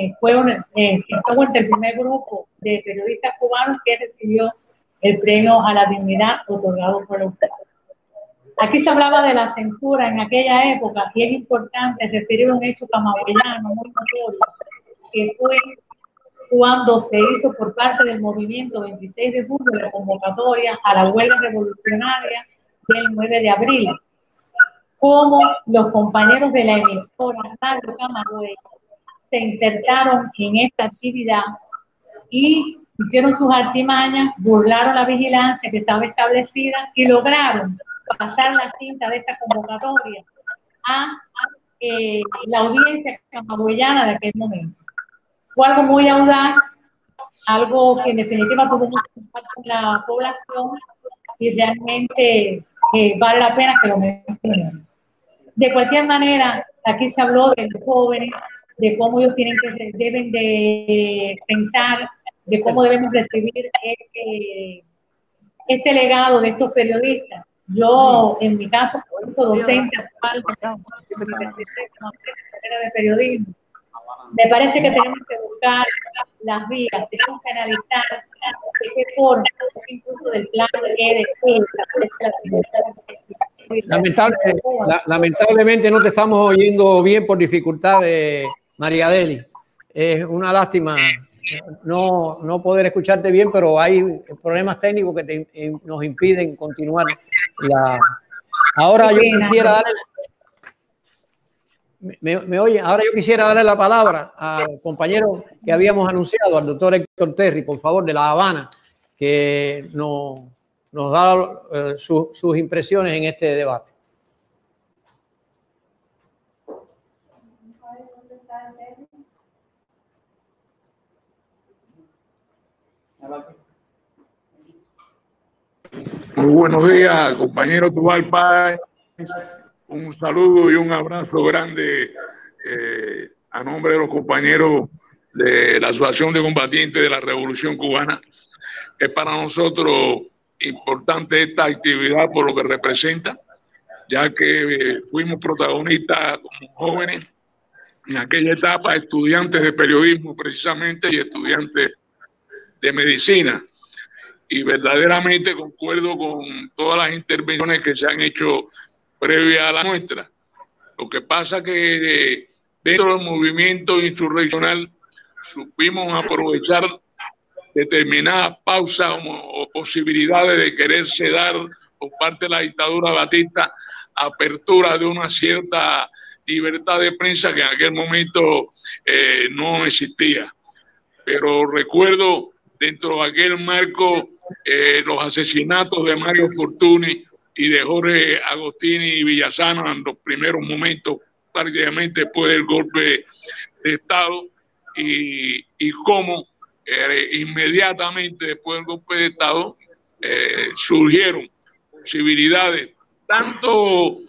estuvo entre el primer grupo de periodistas cubanos que recibió el premio a la dignidad otorgado por la UNED. Aquí se hablaba de la censura en aquella época y es importante referir un hecho camagüeyano muy notorio, que fue cuando se hizo por parte del movimiento 26 de julio la convocatoria a la huelga revolucionaria del 9 de abril, como los compañeros de la emisora Radio Camagüey se insertaron en esta actividad y hicieron sus artimañas, burlaron la vigilancia que estaba establecida y lograron pasar la cinta de esta convocatoria a la audiencia camagüeyana de aquel momento. Fue algo muy audaz, algo que en definitiva tuvo mucho impacto en la población y realmente vale la pena que lo mencionemos. De cualquier manera, aquí se habló de los jóvenes, de cómo ellos deben de pensar, de cómo debemos recibir este legado de estos periodistas. Yo, en mi caso, soy docente actual de periodismo. Me parece que tenemos que buscar las vías, tenemos que analizar de qué forma, incluso del plan de lamentablemente no te estamos oyendo bien por dificultades, María Adeli. Es una lástima no poder escucharte bien, pero hay problemas técnicos que nos impiden continuar. Ahora yo quisiera darle... Me oyen. Ahora yo quisiera darle la palabra al compañero que habíamos anunciado, al doctor Héctor Terry, por favor, de La Habana, que nos da sus impresiones en este debate. Muy buenos días, compañero Tubal Páez. Un saludo y un abrazo grande a nombre de los compañeros de la Asociación de Combatientes de la Revolución Cubana. Es para nosotros importante esta actividad por lo que representa, ya que fuimos protagonistas como jóvenes en aquella etapa, estudiantes de periodismo precisamente y estudiantes de medicina. Y verdaderamente concuerdo con todas las intervenciones que se han hecho previa a la nuestra. Lo que pasa que dentro del movimiento insurreccional supimos aprovechar determinadas pausas o posibilidades de quererse dar por parte de la dictadura batista apertura de una cierta libertad de prensa que en aquel momento no existía. Pero recuerdo dentro de aquel marco los asesinatos de Mario Fortuny y de Jorge Agostini y Villasana en los primeros momentos, prácticamente después del golpe de Estado, y cómo inmediatamente después del golpe de Estado surgieron posibilidades tanto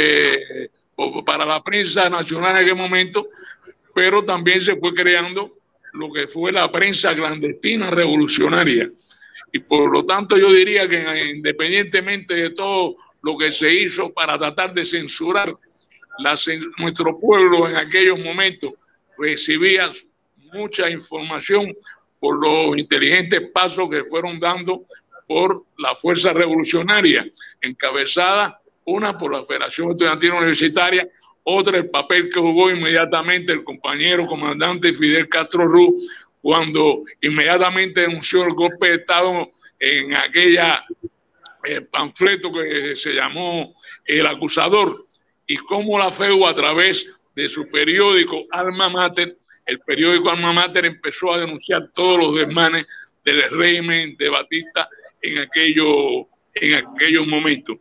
para la prensa nacional en aquel momento, pero también se fue creando lo que fue la prensa clandestina revolucionaria. Y por lo tanto yo diría que independientemente de todo lo que se hizo para tratar de censurar, nuestro pueblo en aquellos momentos recibía mucha información por los inteligentes pasos que fueron dando por la fuerza revolucionaria, encabezada una por la Federación Estudiantil Universitaria, otra el papel que jugó inmediatamente el compañero comandante Fidel Castro Ruz, cuando inmediatamente denunció el golpe de Estado en aquella panfleto que se llamó El Acusador, y cómo la FEU a través de su periódico Alma Mater, el periódico Alma Mater empezó a denunciar todos los desmanes del régimen de Batista en aquellos momentos.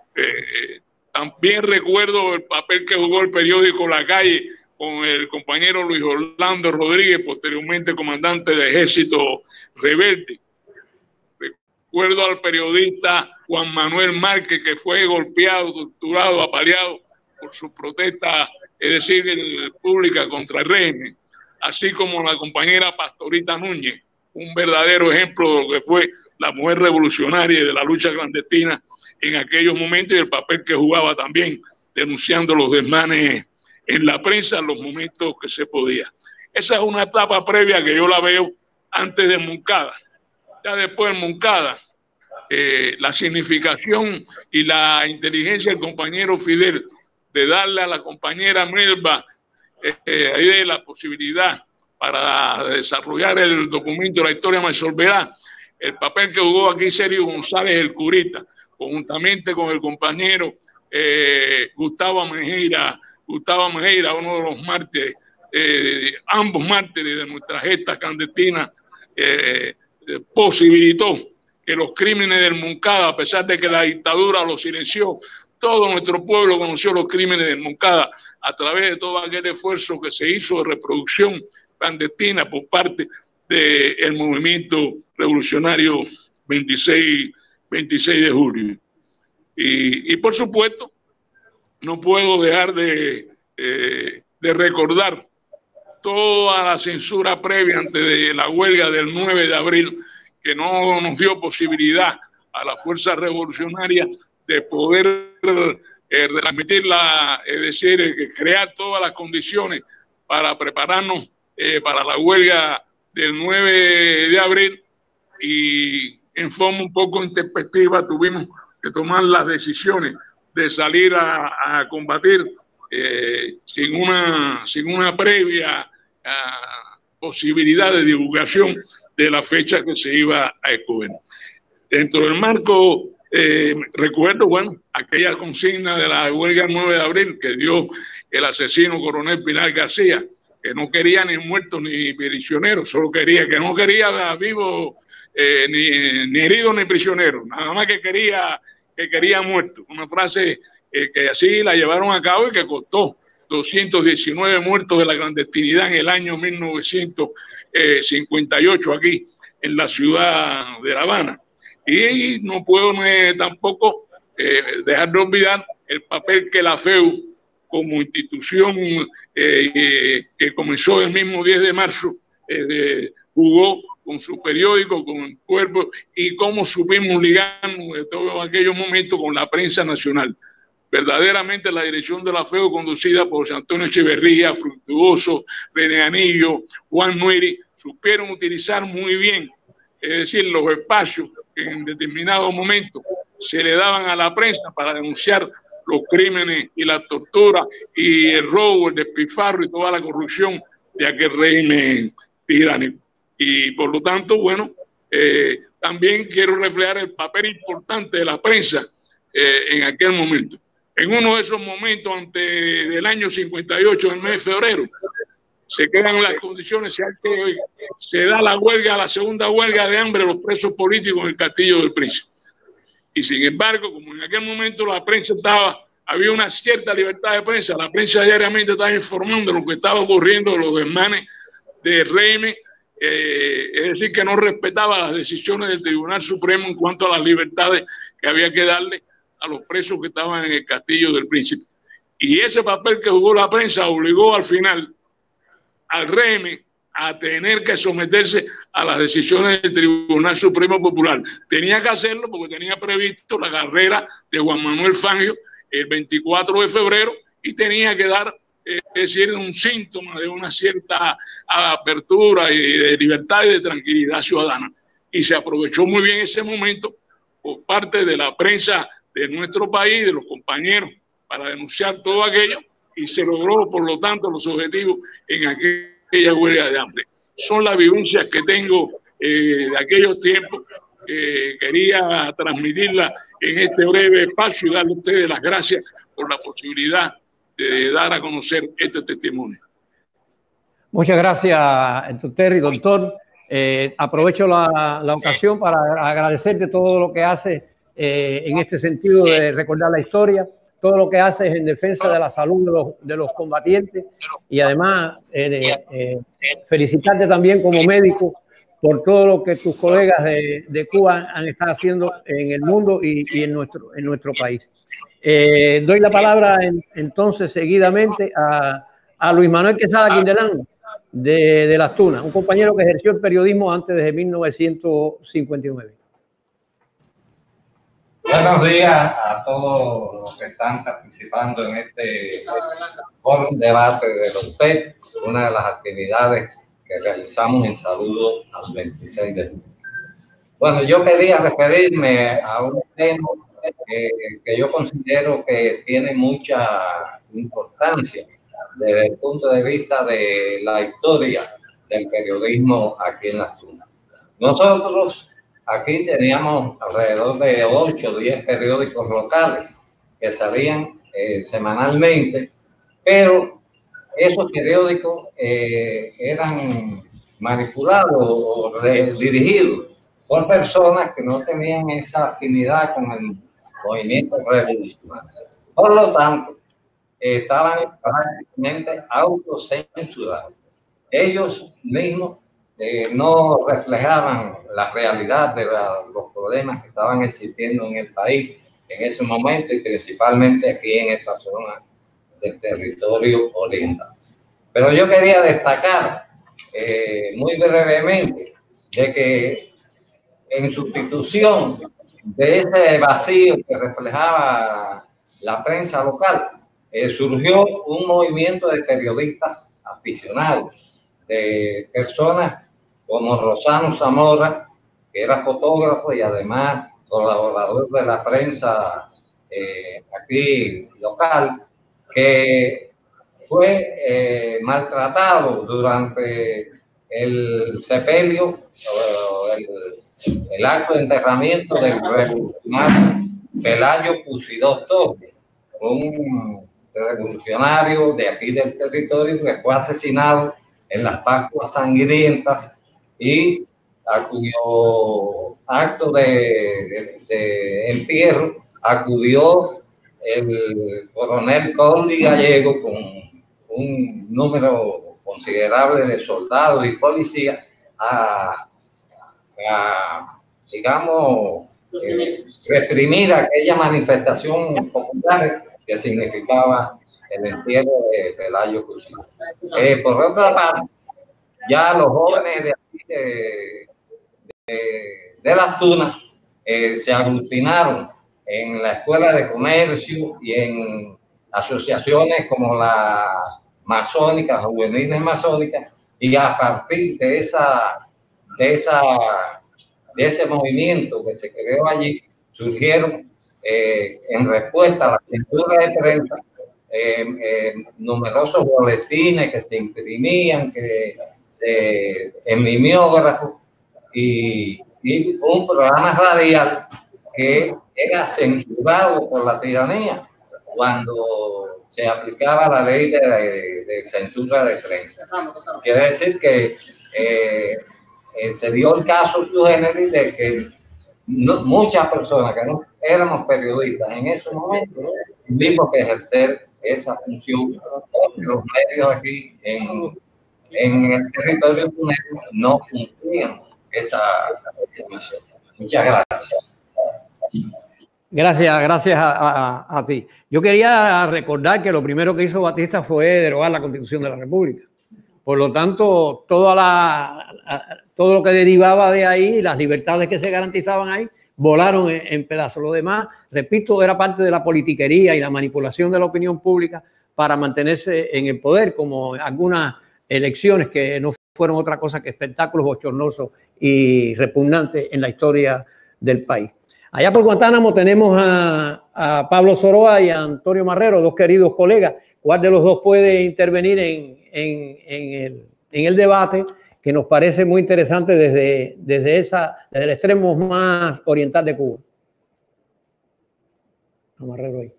También recuerdo el papel que jugó el periódico La Calle con el compañero Luis Orlando Rodríguez, posteriormente comandante del Ejército Rebelde. Recuerdo al periodista Juan Manuel Márquez, que fue golpeado, torturado, apaleado por su protesta, es decir, pública contra el régimen, así como la compañera Pastorita Núñez, un verdadero ejemplo de lo que fue la mujer revolucionaria y de la lucha clandestina en aquellos momentos, y el papel que jugaba también denunciando los desmanes en la prensa en los momentos que se podía. Esa es una etapa previa que yo la veo antes de Moncada. Ya después de Moncada, la significación y la inteligencia del compañero Fidel de darle a la compañera Melba la posibilidad para desarrollar el documento La Historia me sorberá, el papel que jugó aquí Sergio González el Curita, conjuntamente con el compañero Gustavo Mejía, uno de los mártires, ambos mártires de nuestra gesta clandestina, posibilitó que los crímenes del Moncada, a pesar de que la dictadura los silenció, todo nuestro pueblo conoció los crímenes del Moncada a través de todo aquel esfuerzo que se hizo de reproducción clandestina por parte del movimiento revolucionario 26 de julio. Y por supuesto, no puedo dejar de recordar toda la censura previa antes de la huelga del 9 de abril, que no nos dio posibilidad a la fuerza revolucionaria de poder transmitirla, es decir, crear todas las condiciones para prepararnos para la huelga del 9 de abril, y en forma un poco intempestiva tuvimos que tomar las decisiones de salir a combatir sin una previa posibilidad de divulgación de la fecha que se iba a escoger. Dentro del marco Recuerdo, bueno, aquella consigna de la huelga 9 de abril que dio el asesino coronel Pilar García, que no quería ni muertos ni prisioneros, solo quería, que no quería vivos ni heridos ni prisioneros, nada más que quería muertos. Una frase que así la llevaron a cabo y que costó 219 muertos de la clandestinidad en el año 1958 aquí en la ciudad de La Habana. Y no puedo tampoco dejar de olvidar el papel que la FEU como institución que comenzó el mismo 10 de marzo jugó con su periódico, con el cuerpo, y cómo supimos ligarnos de todos aquellos momentos con la prensa nacional. Verdaderamente la dirección de la FEU, conducida por Antonio Echeverría, Fructuoso, René Anillo, Juan Nueri, supieron utilizar muy bien, es decir, los espacios que en determinados momentos se le daban a la prensa para denunciar los crímenes y la tortura y el robo, el despilfarro y toda la corrupción de aquel régimen tiránico. Y por lo tanto, bueno, también quiero reflejar el papel importante de la prensa en aquel momento. En uno de esos momentos, antes del año 58, del mes de febrero, se crean las condiciones, se da la huelga, la segunda huelga de hambre de los presos políticos en el Castillo del Príncipe. Y sin embargo, como en aquel momento la prensa había una cierta libertad de prensa, la prensa diariamente estaba informando de lo que estaba ocurriendo, los desmanes del régimen, es decir, que no respetaba las decisiones del Tribunal Supremo en cuanto a las libertades que había que darle a los presos que estaban en el Castillo del Príncipe. Y ese papel que jugó la prensa obligó al final al régimen a tener que someterse a las decisiones del Tribunal Supremo Popular. Tenía que hacerlo porque tenía previsto la carrera de Juan Manuel Fangio el 24 de febrero y tenía que dar, es decir, un síntoma de una cierta apertura y de libertad y de tranquilidad ciudadana. Y se aprovechó muy bien ese momento por parte de la prensa de nuestro país, de los compañeros, para denunciar todo aquello, y se logró, por lo tanto, los objetivos en aquella huelga de hambre. Son las vivencias que tengo de aquellos tiempos, que quería transmitirla en este breve espacio y darle a ustedes las gracias por la posibilidad de dar a conocer este testimonio. Muchas gracias, Terry, doctor. Aprovecho la ocasión para agradecerte todo lo que haces en este sentido de recordar la historia, todo lo que haces en defensa de la salud de los combatientes y además felicitarte también como médico por todo lo que tus colegas de Cuba han estado haciendo en el mundo y en nuestro país. Doy la palabra entonces seguidamente a Luis Manuel Quesada Quindelán de Las Tunas, un compañero que ejerció el periodismo antes de 1959. Buenos días a todos los que están participando en este debate de la UPEC, una de las actividades que realizamos en saludo al 26 de junio. Bueno, yo quería referirme a un tema que yo considero que tiene mucha importancia desde el punto de vista de la historia del periodismo aquí en Las Tunas. Nosotros aquí teníamos alrededor de 8 o 10 periódicos locales que salían semanalmente, pero esos periódicos eran manipulados o dirigidos por personas que no tenían esa afinidad con el movimiento revolucionario. Por lo tanto, estaban prácticamente autocensurados. Ellos mismos no reflejaban la realidad de los problemas que estaban existiendo en el país en ese momento y principalmente aquí en esta zona del territorio oriental. Pero yo quería destacar muy brevemente de que en sustitución de ese vacío que reflejaba la prensa local, surgió un movimiento de periodistas aficionados, de personas como Rosano Zamora, que era fotógrafo y además colaborador de la prensa aquí local, que fue maltratado durante el sepelio, el acto de enterramiento del revolucionario Pelayo Pusidó Torres, un revolucionario de aquí del territorio que fue asesinado en las Pascuas Sangrientas y a cuyo acto de entierro acudió el coronel Colby Gallego con un número considerable de soldados y policías a digamos, reprimir aquella manifestación popular que significaba el entierro de Pelayo Pusidó. Por otra parte, ya los jóvenes de aquí de Las Tunas se aglutinaron en la Escuela de Comercio y en asociaciones como las masónicas, juveniles masónicas, y a partir de ese movimiento que se creó allí, surgieron en respuesta a la censura de prensa numerosos boletines que se imprimían, que en mimeógrafo y un programa radial que era censurado por la tiranía cuando se aplicaba la ley de censura de prensa. Quiere decir que se dio el caso sui generis de que muchas personas que no éramos periodistas en esos momentos tuvimos que ejercer esa función. Los medios aquí en el territorio tunero no cumplían esa misión. Muchas gracias. Gracias a ti. Yo quería recordar que lo primero que hizo Batista fue derogar la Constitución de la República. Por lo tanto, todo lo que derivaba de ahí, las libertades que se garantizaban ahí, volaron en pedazos. Lo demás, repito, era parte de la politiquería y la manipulación de la opinión pública para mantenerse en el poder, como algunas elecciones que no fueron otra cosa que espectáculos bochornosos y repugnantes en la historia del país. Allá por Guantánamo tenemos a Pablo Soroa y a Antonio Marrero, dos queridos colegas. ¿Cuál de los dos puede intervenir en el debate, que nos parece muy interesante desde el extremo más oriental de Cuba? Marrero ahí.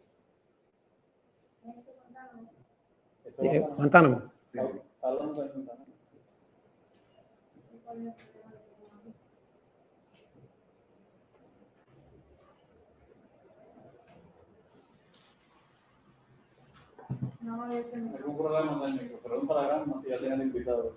Guantánamo. ¿Algún problema técnico? Pregunta a Granma si ya tienen invitado.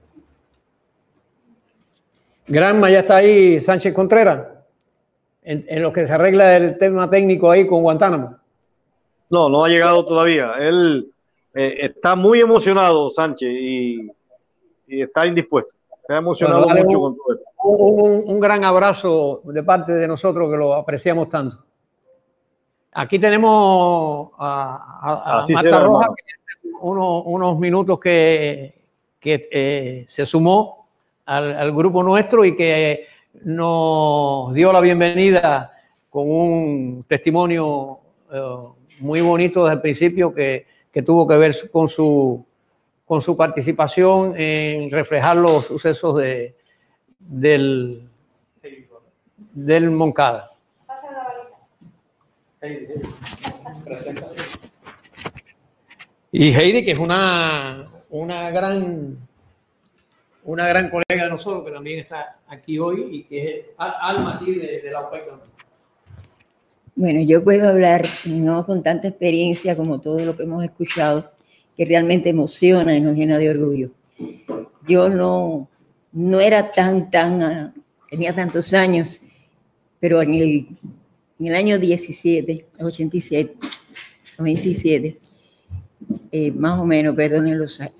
Granma, ya está ahí Sánchez Contreras, en lo que se arregla el tema técnico ahí con Guantánamo. No ha llegado todavía. Él está muy emocionado, Sánchez, y está indispuesto. Está emocionado mucho con todo esto. Un gran abrazo de parte de nosotros que lo apreciamos tanto. Aquí tenemos a Marta Rojas, unos minutos que se sumó al grupo nuestro y que nos dio la bienvenida con un testimonio muy bonito desde el principio que tuvo que ver con su participación en reflejar los sucesos del Moncada. Y Heidi, que es una gran colega de nosotros, que también está aquí hoy y que es alma aquí de la OPEC. Bueno, yo puedo hablar no con tanta experiencia como todo lo que hemos escuchado, que realmente emociona y nos llena de orgullo. Yo no era tenía tantos años, pero en el año 97, más o menos, perdonen los años,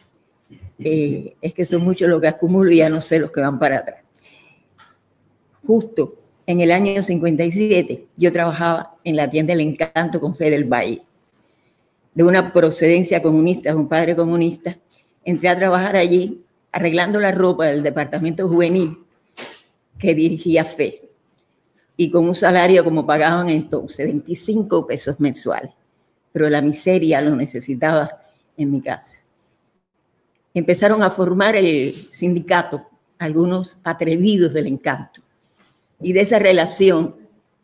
es que son muchos los que acumulo y ya no sé los que van para atrás. Justo en el año 57, yo trabajaba en la tienda del Encanto con Fe del Valle, de una procedencia comunista, un padre comunista. Entré a trabajar allí arreglando la ropa del departamento juvenil que dirigía Fe, y con un salario como pagaban entonces, 25 pesos mensuales, pero la miseria lo necesitaba en mi casa. Empezaron a formar el sindicato algunos atrevidos del Encanto, y de esa relación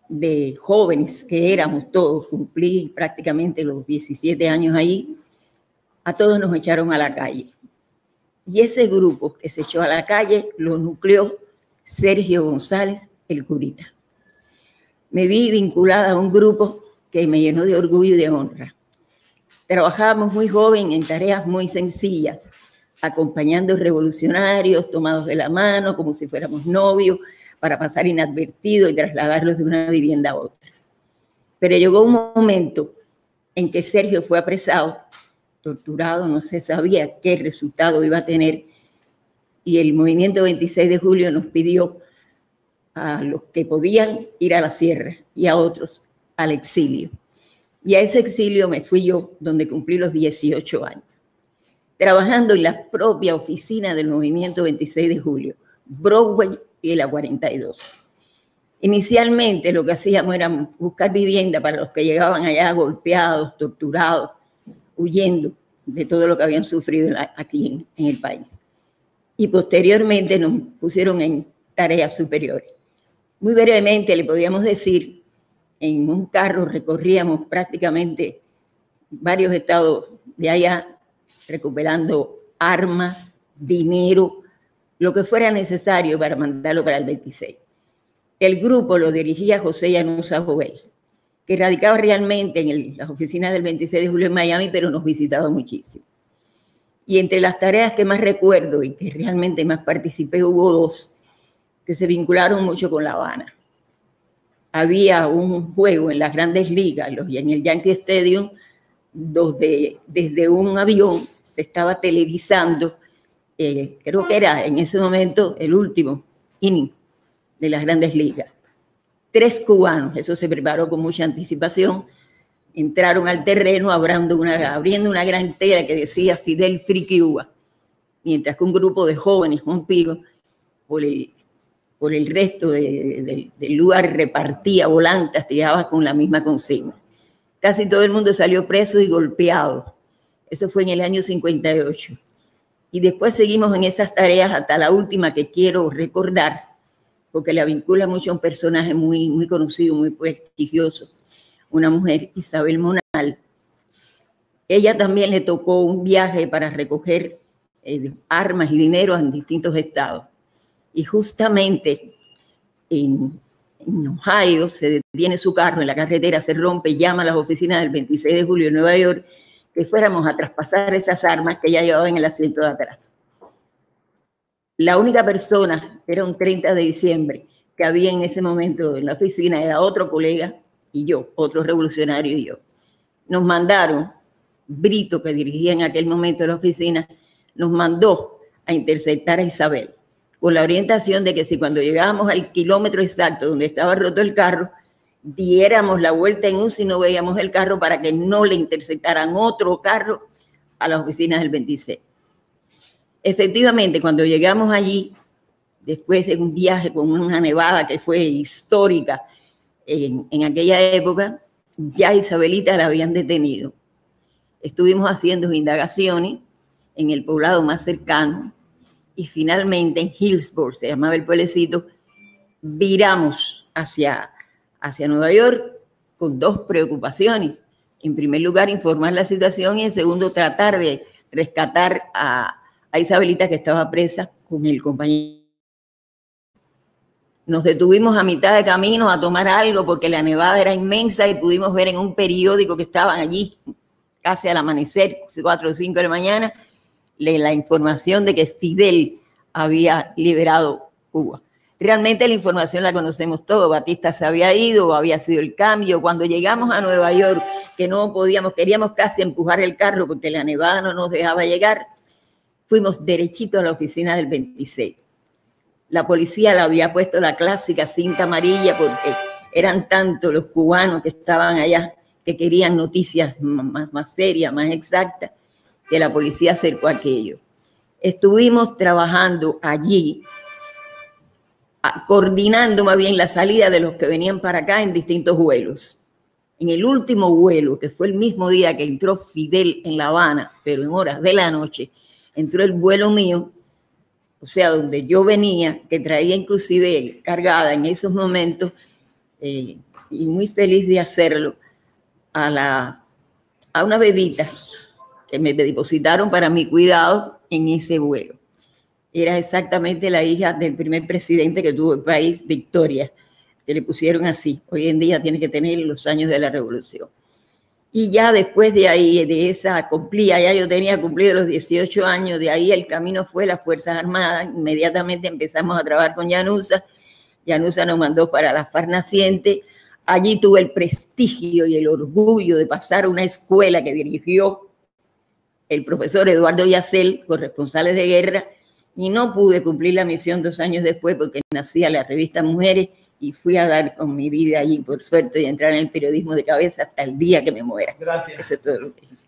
de jóvenes que éramos todos, cumplí prácticamente los 17 años ahí, a todos nos echaron a la calle. Y ese grupo que se echó a la calle lo nucleó Sergio González, el curita. Me vi vinculada a un grupo que me llenó de orgullo y de honra. Trabajábamos muy joven en tareas muy sencillas, acompañando revolucionarios, tomados de la mano, como si fuéramos novios, para pasar inadvertido y trasladarlos de una vivienda a otra. Pero llegó un momento en que Sergio fue apresado, torturado, no se sabía qué resultado iba a tener, y el movimiento 26 de julio nos pidió a los que podían ir a la sierra y a otros al exilio. Y a ese exilio me fui yo, donde cumplí los 18 años, trabajando en la propia oficina del movimiento 26 de julio, Broadway y la 42. Inicialmente lo que hacíamos era buscar vivienda para los que llegaban allá golpeados, torturados, huyendo de todo lo que habían sufrido aquí en el país. Y posteriormente nos pusieron en tareas superiores. Muy brevemente le podíamos decir, en un carro recorríamos prácticamente varios estados de allá, recuperando armas, dinero, lo que fuera necesario para mandarlo para el 26. El grupo lo dirigía José Llanusa Jovel, que radicaba realmente en las oficinas del 26 de julio en Miami, pero nos visitaba muchísimo. Y entre las tareas que más recuerdo y que realmente más participé, hubo dos que se vincularon mucho con La Habana. Había un juego en las grandes ligas, en el Yankee Stadium, donde desde un avión se estaba televisando, creo que era en ese momento el último inning de las grandes ligas. 3 cubanos, eso se preparó con mucha anticipación, entraron al terreno abriendo una gran tela que decía Fidel Free Cuba, mientras que un grupo de jóvenes, un pico, por el resto del lugar repartía volantas, tiraba con la misma consigna. Casi todo el mundo salió preso y golpeado. Eso fue en el año 58. Y después seguimos en esas tareas hasta la última que quiero recordar, porque la vincula mucho a un personaje muy, muy conocido, muy prestigioso, una mujer, Isabel Monal. Ella también le tocó un viaje para recoger armas y dinero en distintos estados. Y justamente en Ohio se detiene su carro en la carretera, se rompe, llama a las oficinas del 26 de julio en Nueva York, que fuéramos a traspasar esas armas que ella llevaba en el asiento de atrás. La única persona, era un 30 de diciembre, que había en ese momento en la oficina, era otro colega y yo, otro revolucionario y yo. Nos mandaron, Brito, que dirigía en aquel momento la oficina, nos mandó a interceptar a Isabel, con la orientación de que si cuando llegábamos al kilómetro exacto donde estaba roto el carro, diéramos la vuelta en U si no veíamos el carro para que no le interceptaran otro carro a las oficinas del 26. Efectivamente, cuando llegamos allí, después de un viaje con una nevada que fue histórica en aquella época, ya Isabelita la habían detenido. Estuvimos haciendo indagaciones en el poblado más cercano y finalmente en Hillsborough, se llamaba el pueblecito, viramos hacia Nueva York con 2 preocupaciones. En primer lugar, informar la situación y en segundo, tratar de rescatar a Isabelita, que estaba presa con el compañero. Nos detuvimos a mitad de camino a tomar algo porque la nevada era inmensa y pudimos ver en un periódico que estaban allí casi al amanecer, 4 o 5 de la mañana, la información de que Fidel había liberado Cuba. Realmente la información la conocemos todos. Batista se había ido, había sido el cambio. Cuando llegamos a Nueva York, que no podíamos, queríamos casi empujar el carro porque la nevada no nos dejaba llegar, fuimos derechito a la oficina del 26. La policía le había puesto la clásica cinta amarilla porque eran tantos los cubanos que estaban allá que querían noticias más serias, más exactas, que la policía acercó aquello. Estuvimos trabajando allí, coordinando más bien la salida de los que venían para acá en distintos vuelos. En el último vuelo, que fue el mismo día que entró Fidel en La Habana, pero en horas de la noche, entró el vuelo mío, o sea, donde yo venía, que traía inclusive cargada en esos momentos y muy feliz de hacerlo, a una bebita que me depositaron para mi cuidado en ese vuelo. Era exactamente la hija del primer presidente que tuvo el país, Victoria, que le pusieron así. Hoy en día tiene que tener los años de la revolución. Y ya después de ahí, de esa cumplía, ya yo tenía cumplido los 18 años, de ahí el camino fue las Fuerzas Armadas. Inmediatamente empezamos a trabajar con Llanusa. Llanusa nos mandó para la FARC naciente. Allí tuve el prestigio y el orgullo de pasar a una escuela que dirigió el profesor Eduardo Yacel, corresponsales de guerra, y no pude cumplir la misión 2 años después porque nacía la revista Mujeres y fui a dar con mi vida allí, por suerte, y entrar en el periodismo de cabeza hasta el día que me muera. Gracias. Eso es todo lo que hice.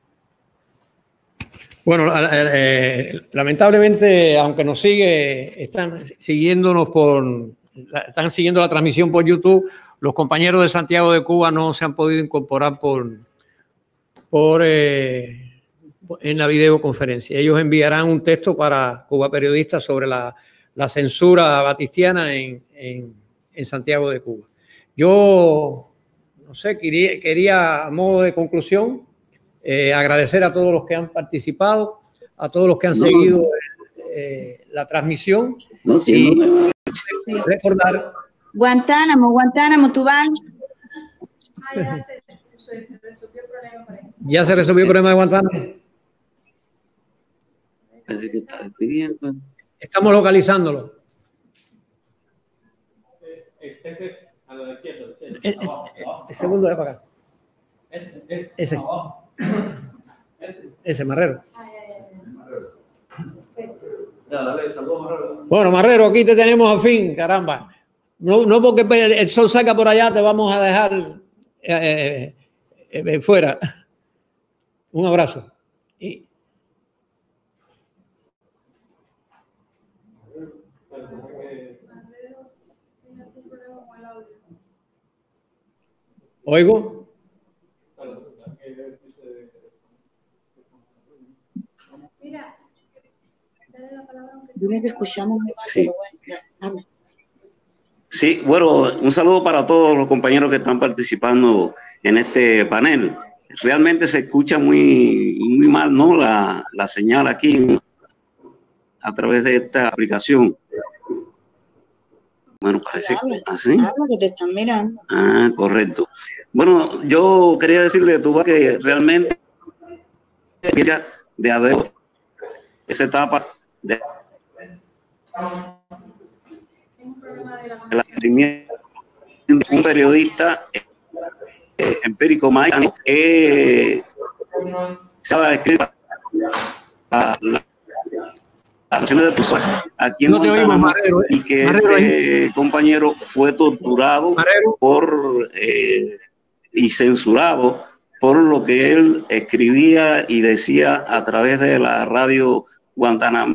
Bueno, lamentablemente, aunque nos están siguiendo la transmisión por YouTube, los compañeros de Santiago de Cuba no se han podido incorporar en la videoconferencia. Ellos enviarán un texto para Cuba Periodistas sobre la censura batistiana en Santiago de Cuba. Yo, no sé, quería a modo de conclusión agradecer a todos los que han participado, a todos los que han seguido la transmisión y recordar. Guantánamo, Tubal. ¿Ya se resolvió el problema de Guantánamo? Parece que está pidiendo. Estamos localizándolo. Ese es a la izquierda. El segundo de para acá. Ese Marrero. Bueno, Marrero, aquí te tenemos al fin, caramba. No porque el sol saca por allá, te vamos a dejar fuera. Un abrazo. ¿Oigo? Dime que escuchamos. Sí. Sí, bueno, un saludo para todos los compañeros que están participando en este panel. Realmente se escucha muy mal, ¿no? La señal aquí a través de esta aplicación. Bueno, parece así. Habla que te están mirando. Ah, correcto. Bueno, yo quería decirle a Tuba que realmente de haber esa etapa de un periodista empírico maya estaba escrita la acciones de personas aquí en Montana, y que este compañero fue torturado y censurado por lo que él escribía y decía a través de la radio Guantánamo.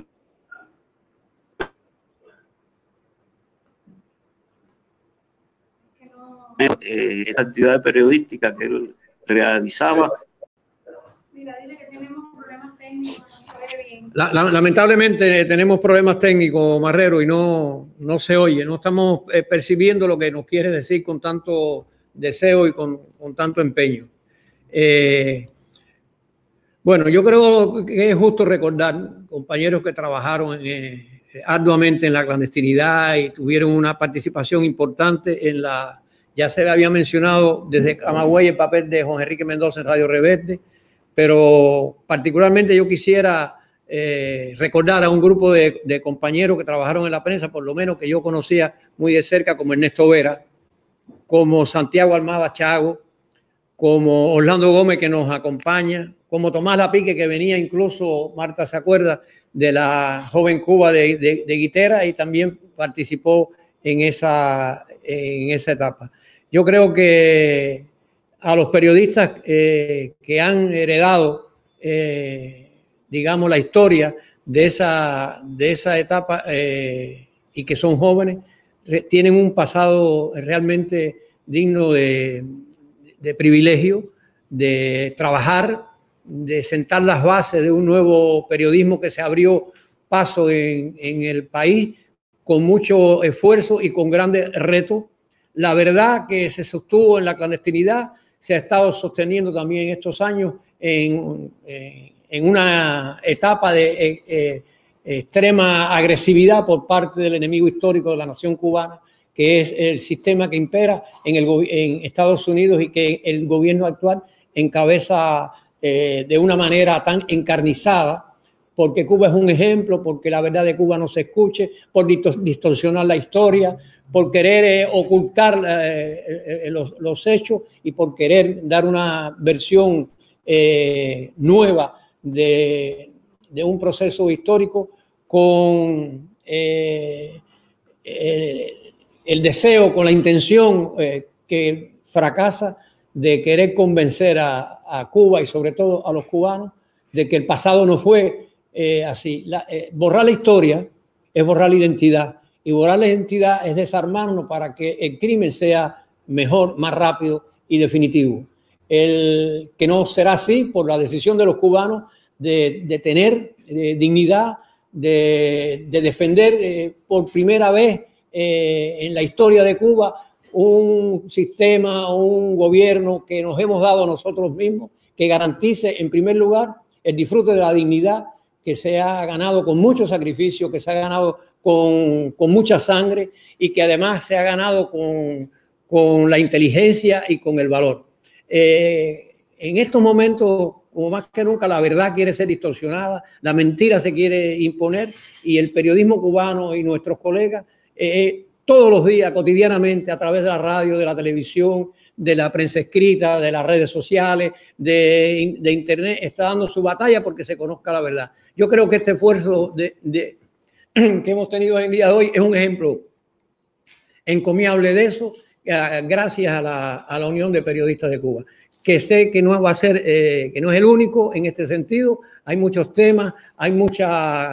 Esta actividad periodística que él realizaba. Mira, dile que tenemos problemas técnicos. Lamentablemente tenemos problemas técnicos, Marrero, y no se oye, no estamos percibiendo lo que nos quiere decir con tanto deseo y con tanto empeño. Bueno, yo creo que es justo recordar compañeros que trabajaron arduamente en la clandestinidad y tuvieron una participación importante ya se había mencionado desde Camagüey el papel de Juan Enrique Mendoza en Radio Reverde, pero particularmente yo quisiera recordar a un grupo de compañeros que trabajaron en la prensa, por lo menos que yo conocía muy de cerca, como Ernesto Vera, como Santiago Almada Chago, como Orlando Gómez, que nos acompaña, como Tomás Lapique, que venía incluso, Marta se acuerda, de la Joven Cuba de Guitera y también participó en esa etapa. Yo creo que a los periodistas que han heredado, digamos, la historia de esa etapa y que son jóvenes, tienen un pasado realmente digno de privilegio, de trabajar, de sentar las bases de un nuevo periodismo que se abrió paso en el país con mucho esfuerzo y con grandes retos. La verdad que se sostuvo en la clandestinidad se ha estado sosteniendo también en estos años en una etapa de extrema agresividad por parte del enemigo histórico de la nación cubana, que es el sistema que impera en Estados Unidos y que el gobierno actual encabeza de una manera tan encarnizada, porque Cuba es un ejemplo, porque la verdad de Cuba no se escuche, por distorsionar la historia, por querer ocultar los hechos y por querer dar una versión nueva de un proceso histórico con el deseo, con la intención que fracasa de querer convencer a Cuba y sobre todo a los cubanos de que el pasado no fue así. Borrar la historia es borrar la identidad, y borrar la identidad es desarmarnos para que el crimen sea mejor, más rápido y definitivo. Que no será así por la decisión de los cubanos de tener dignidad, de defender por primera vez en la historia de Cuba un sistema o un gobierno que nos hemos dado nosotros mismos, que garantice en primer lugar el disfrute de la dignidad que se ha ganado con mucho sacrificio, que se ha ganado con mucha sangre y que además se ha ganado con la inteligencia y con el valor. En estos momentos, como más que nunca, la verdad quiere ser distorsionada, la mentira se quiere imponer y el periodismo cubano y nuestros colegas todos los días, cotidianamente, a través de la radio, de la televisión, de la prensa escrita, de las redes sociales, de internet, está dando su batalla porque se conozca la verdad. Yo creo que este esfuerzo que hemos tenido en el día de hoy es un ejemplo encomiable de eso, gracias a la Unión de Periodistas de Cuba, que sé que no va a ser, que no es el único en este sentido. Hay muchos temas, hay muchos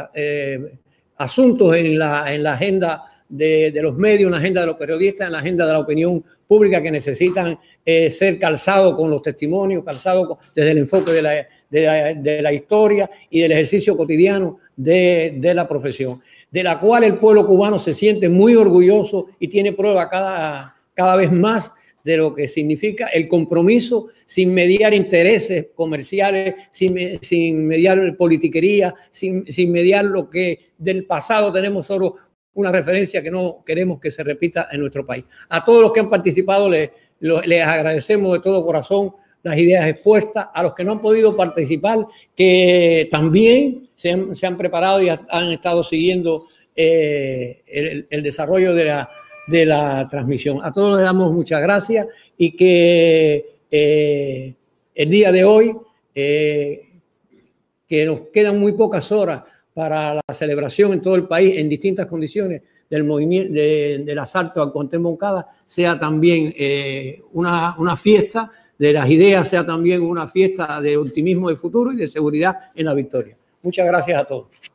asuntos en la agenda de los medios, en la agenda de los periodistas, en la agenda de la opinión pública que necesitan ser calzados con los testimonios, calzados desde el enfoque de la historia y del ejercicio cotidiano de la profesión, de la cual el pueblo cubano se siente muy orgulloso y tiene prueba cada vez más de lo que significa el compromiso sin mediar intereses comerciales, sin mediar politiquería, sin mediar lo que del pasado tenemos solo una referencia que no queremos que se repita en nuestro país. A todos los que han participado les agradecemos de todo corazón las ideas expuestas, a los que no han podido participar, que también se han preparado y han estado siguiendo el desarrollo de la transmisión. A todos les damos muchas gracias y que el día de hoy, que nos quedan muy pocas horas para la celebración en todo el país en distintas condiciones del movimiento del asalto al cuartel Moncada, sea también una fiesta de las ideas, sea también una fiesta de optimismo de futuro y de seguridad en la victoria. Muchas gracias a todos.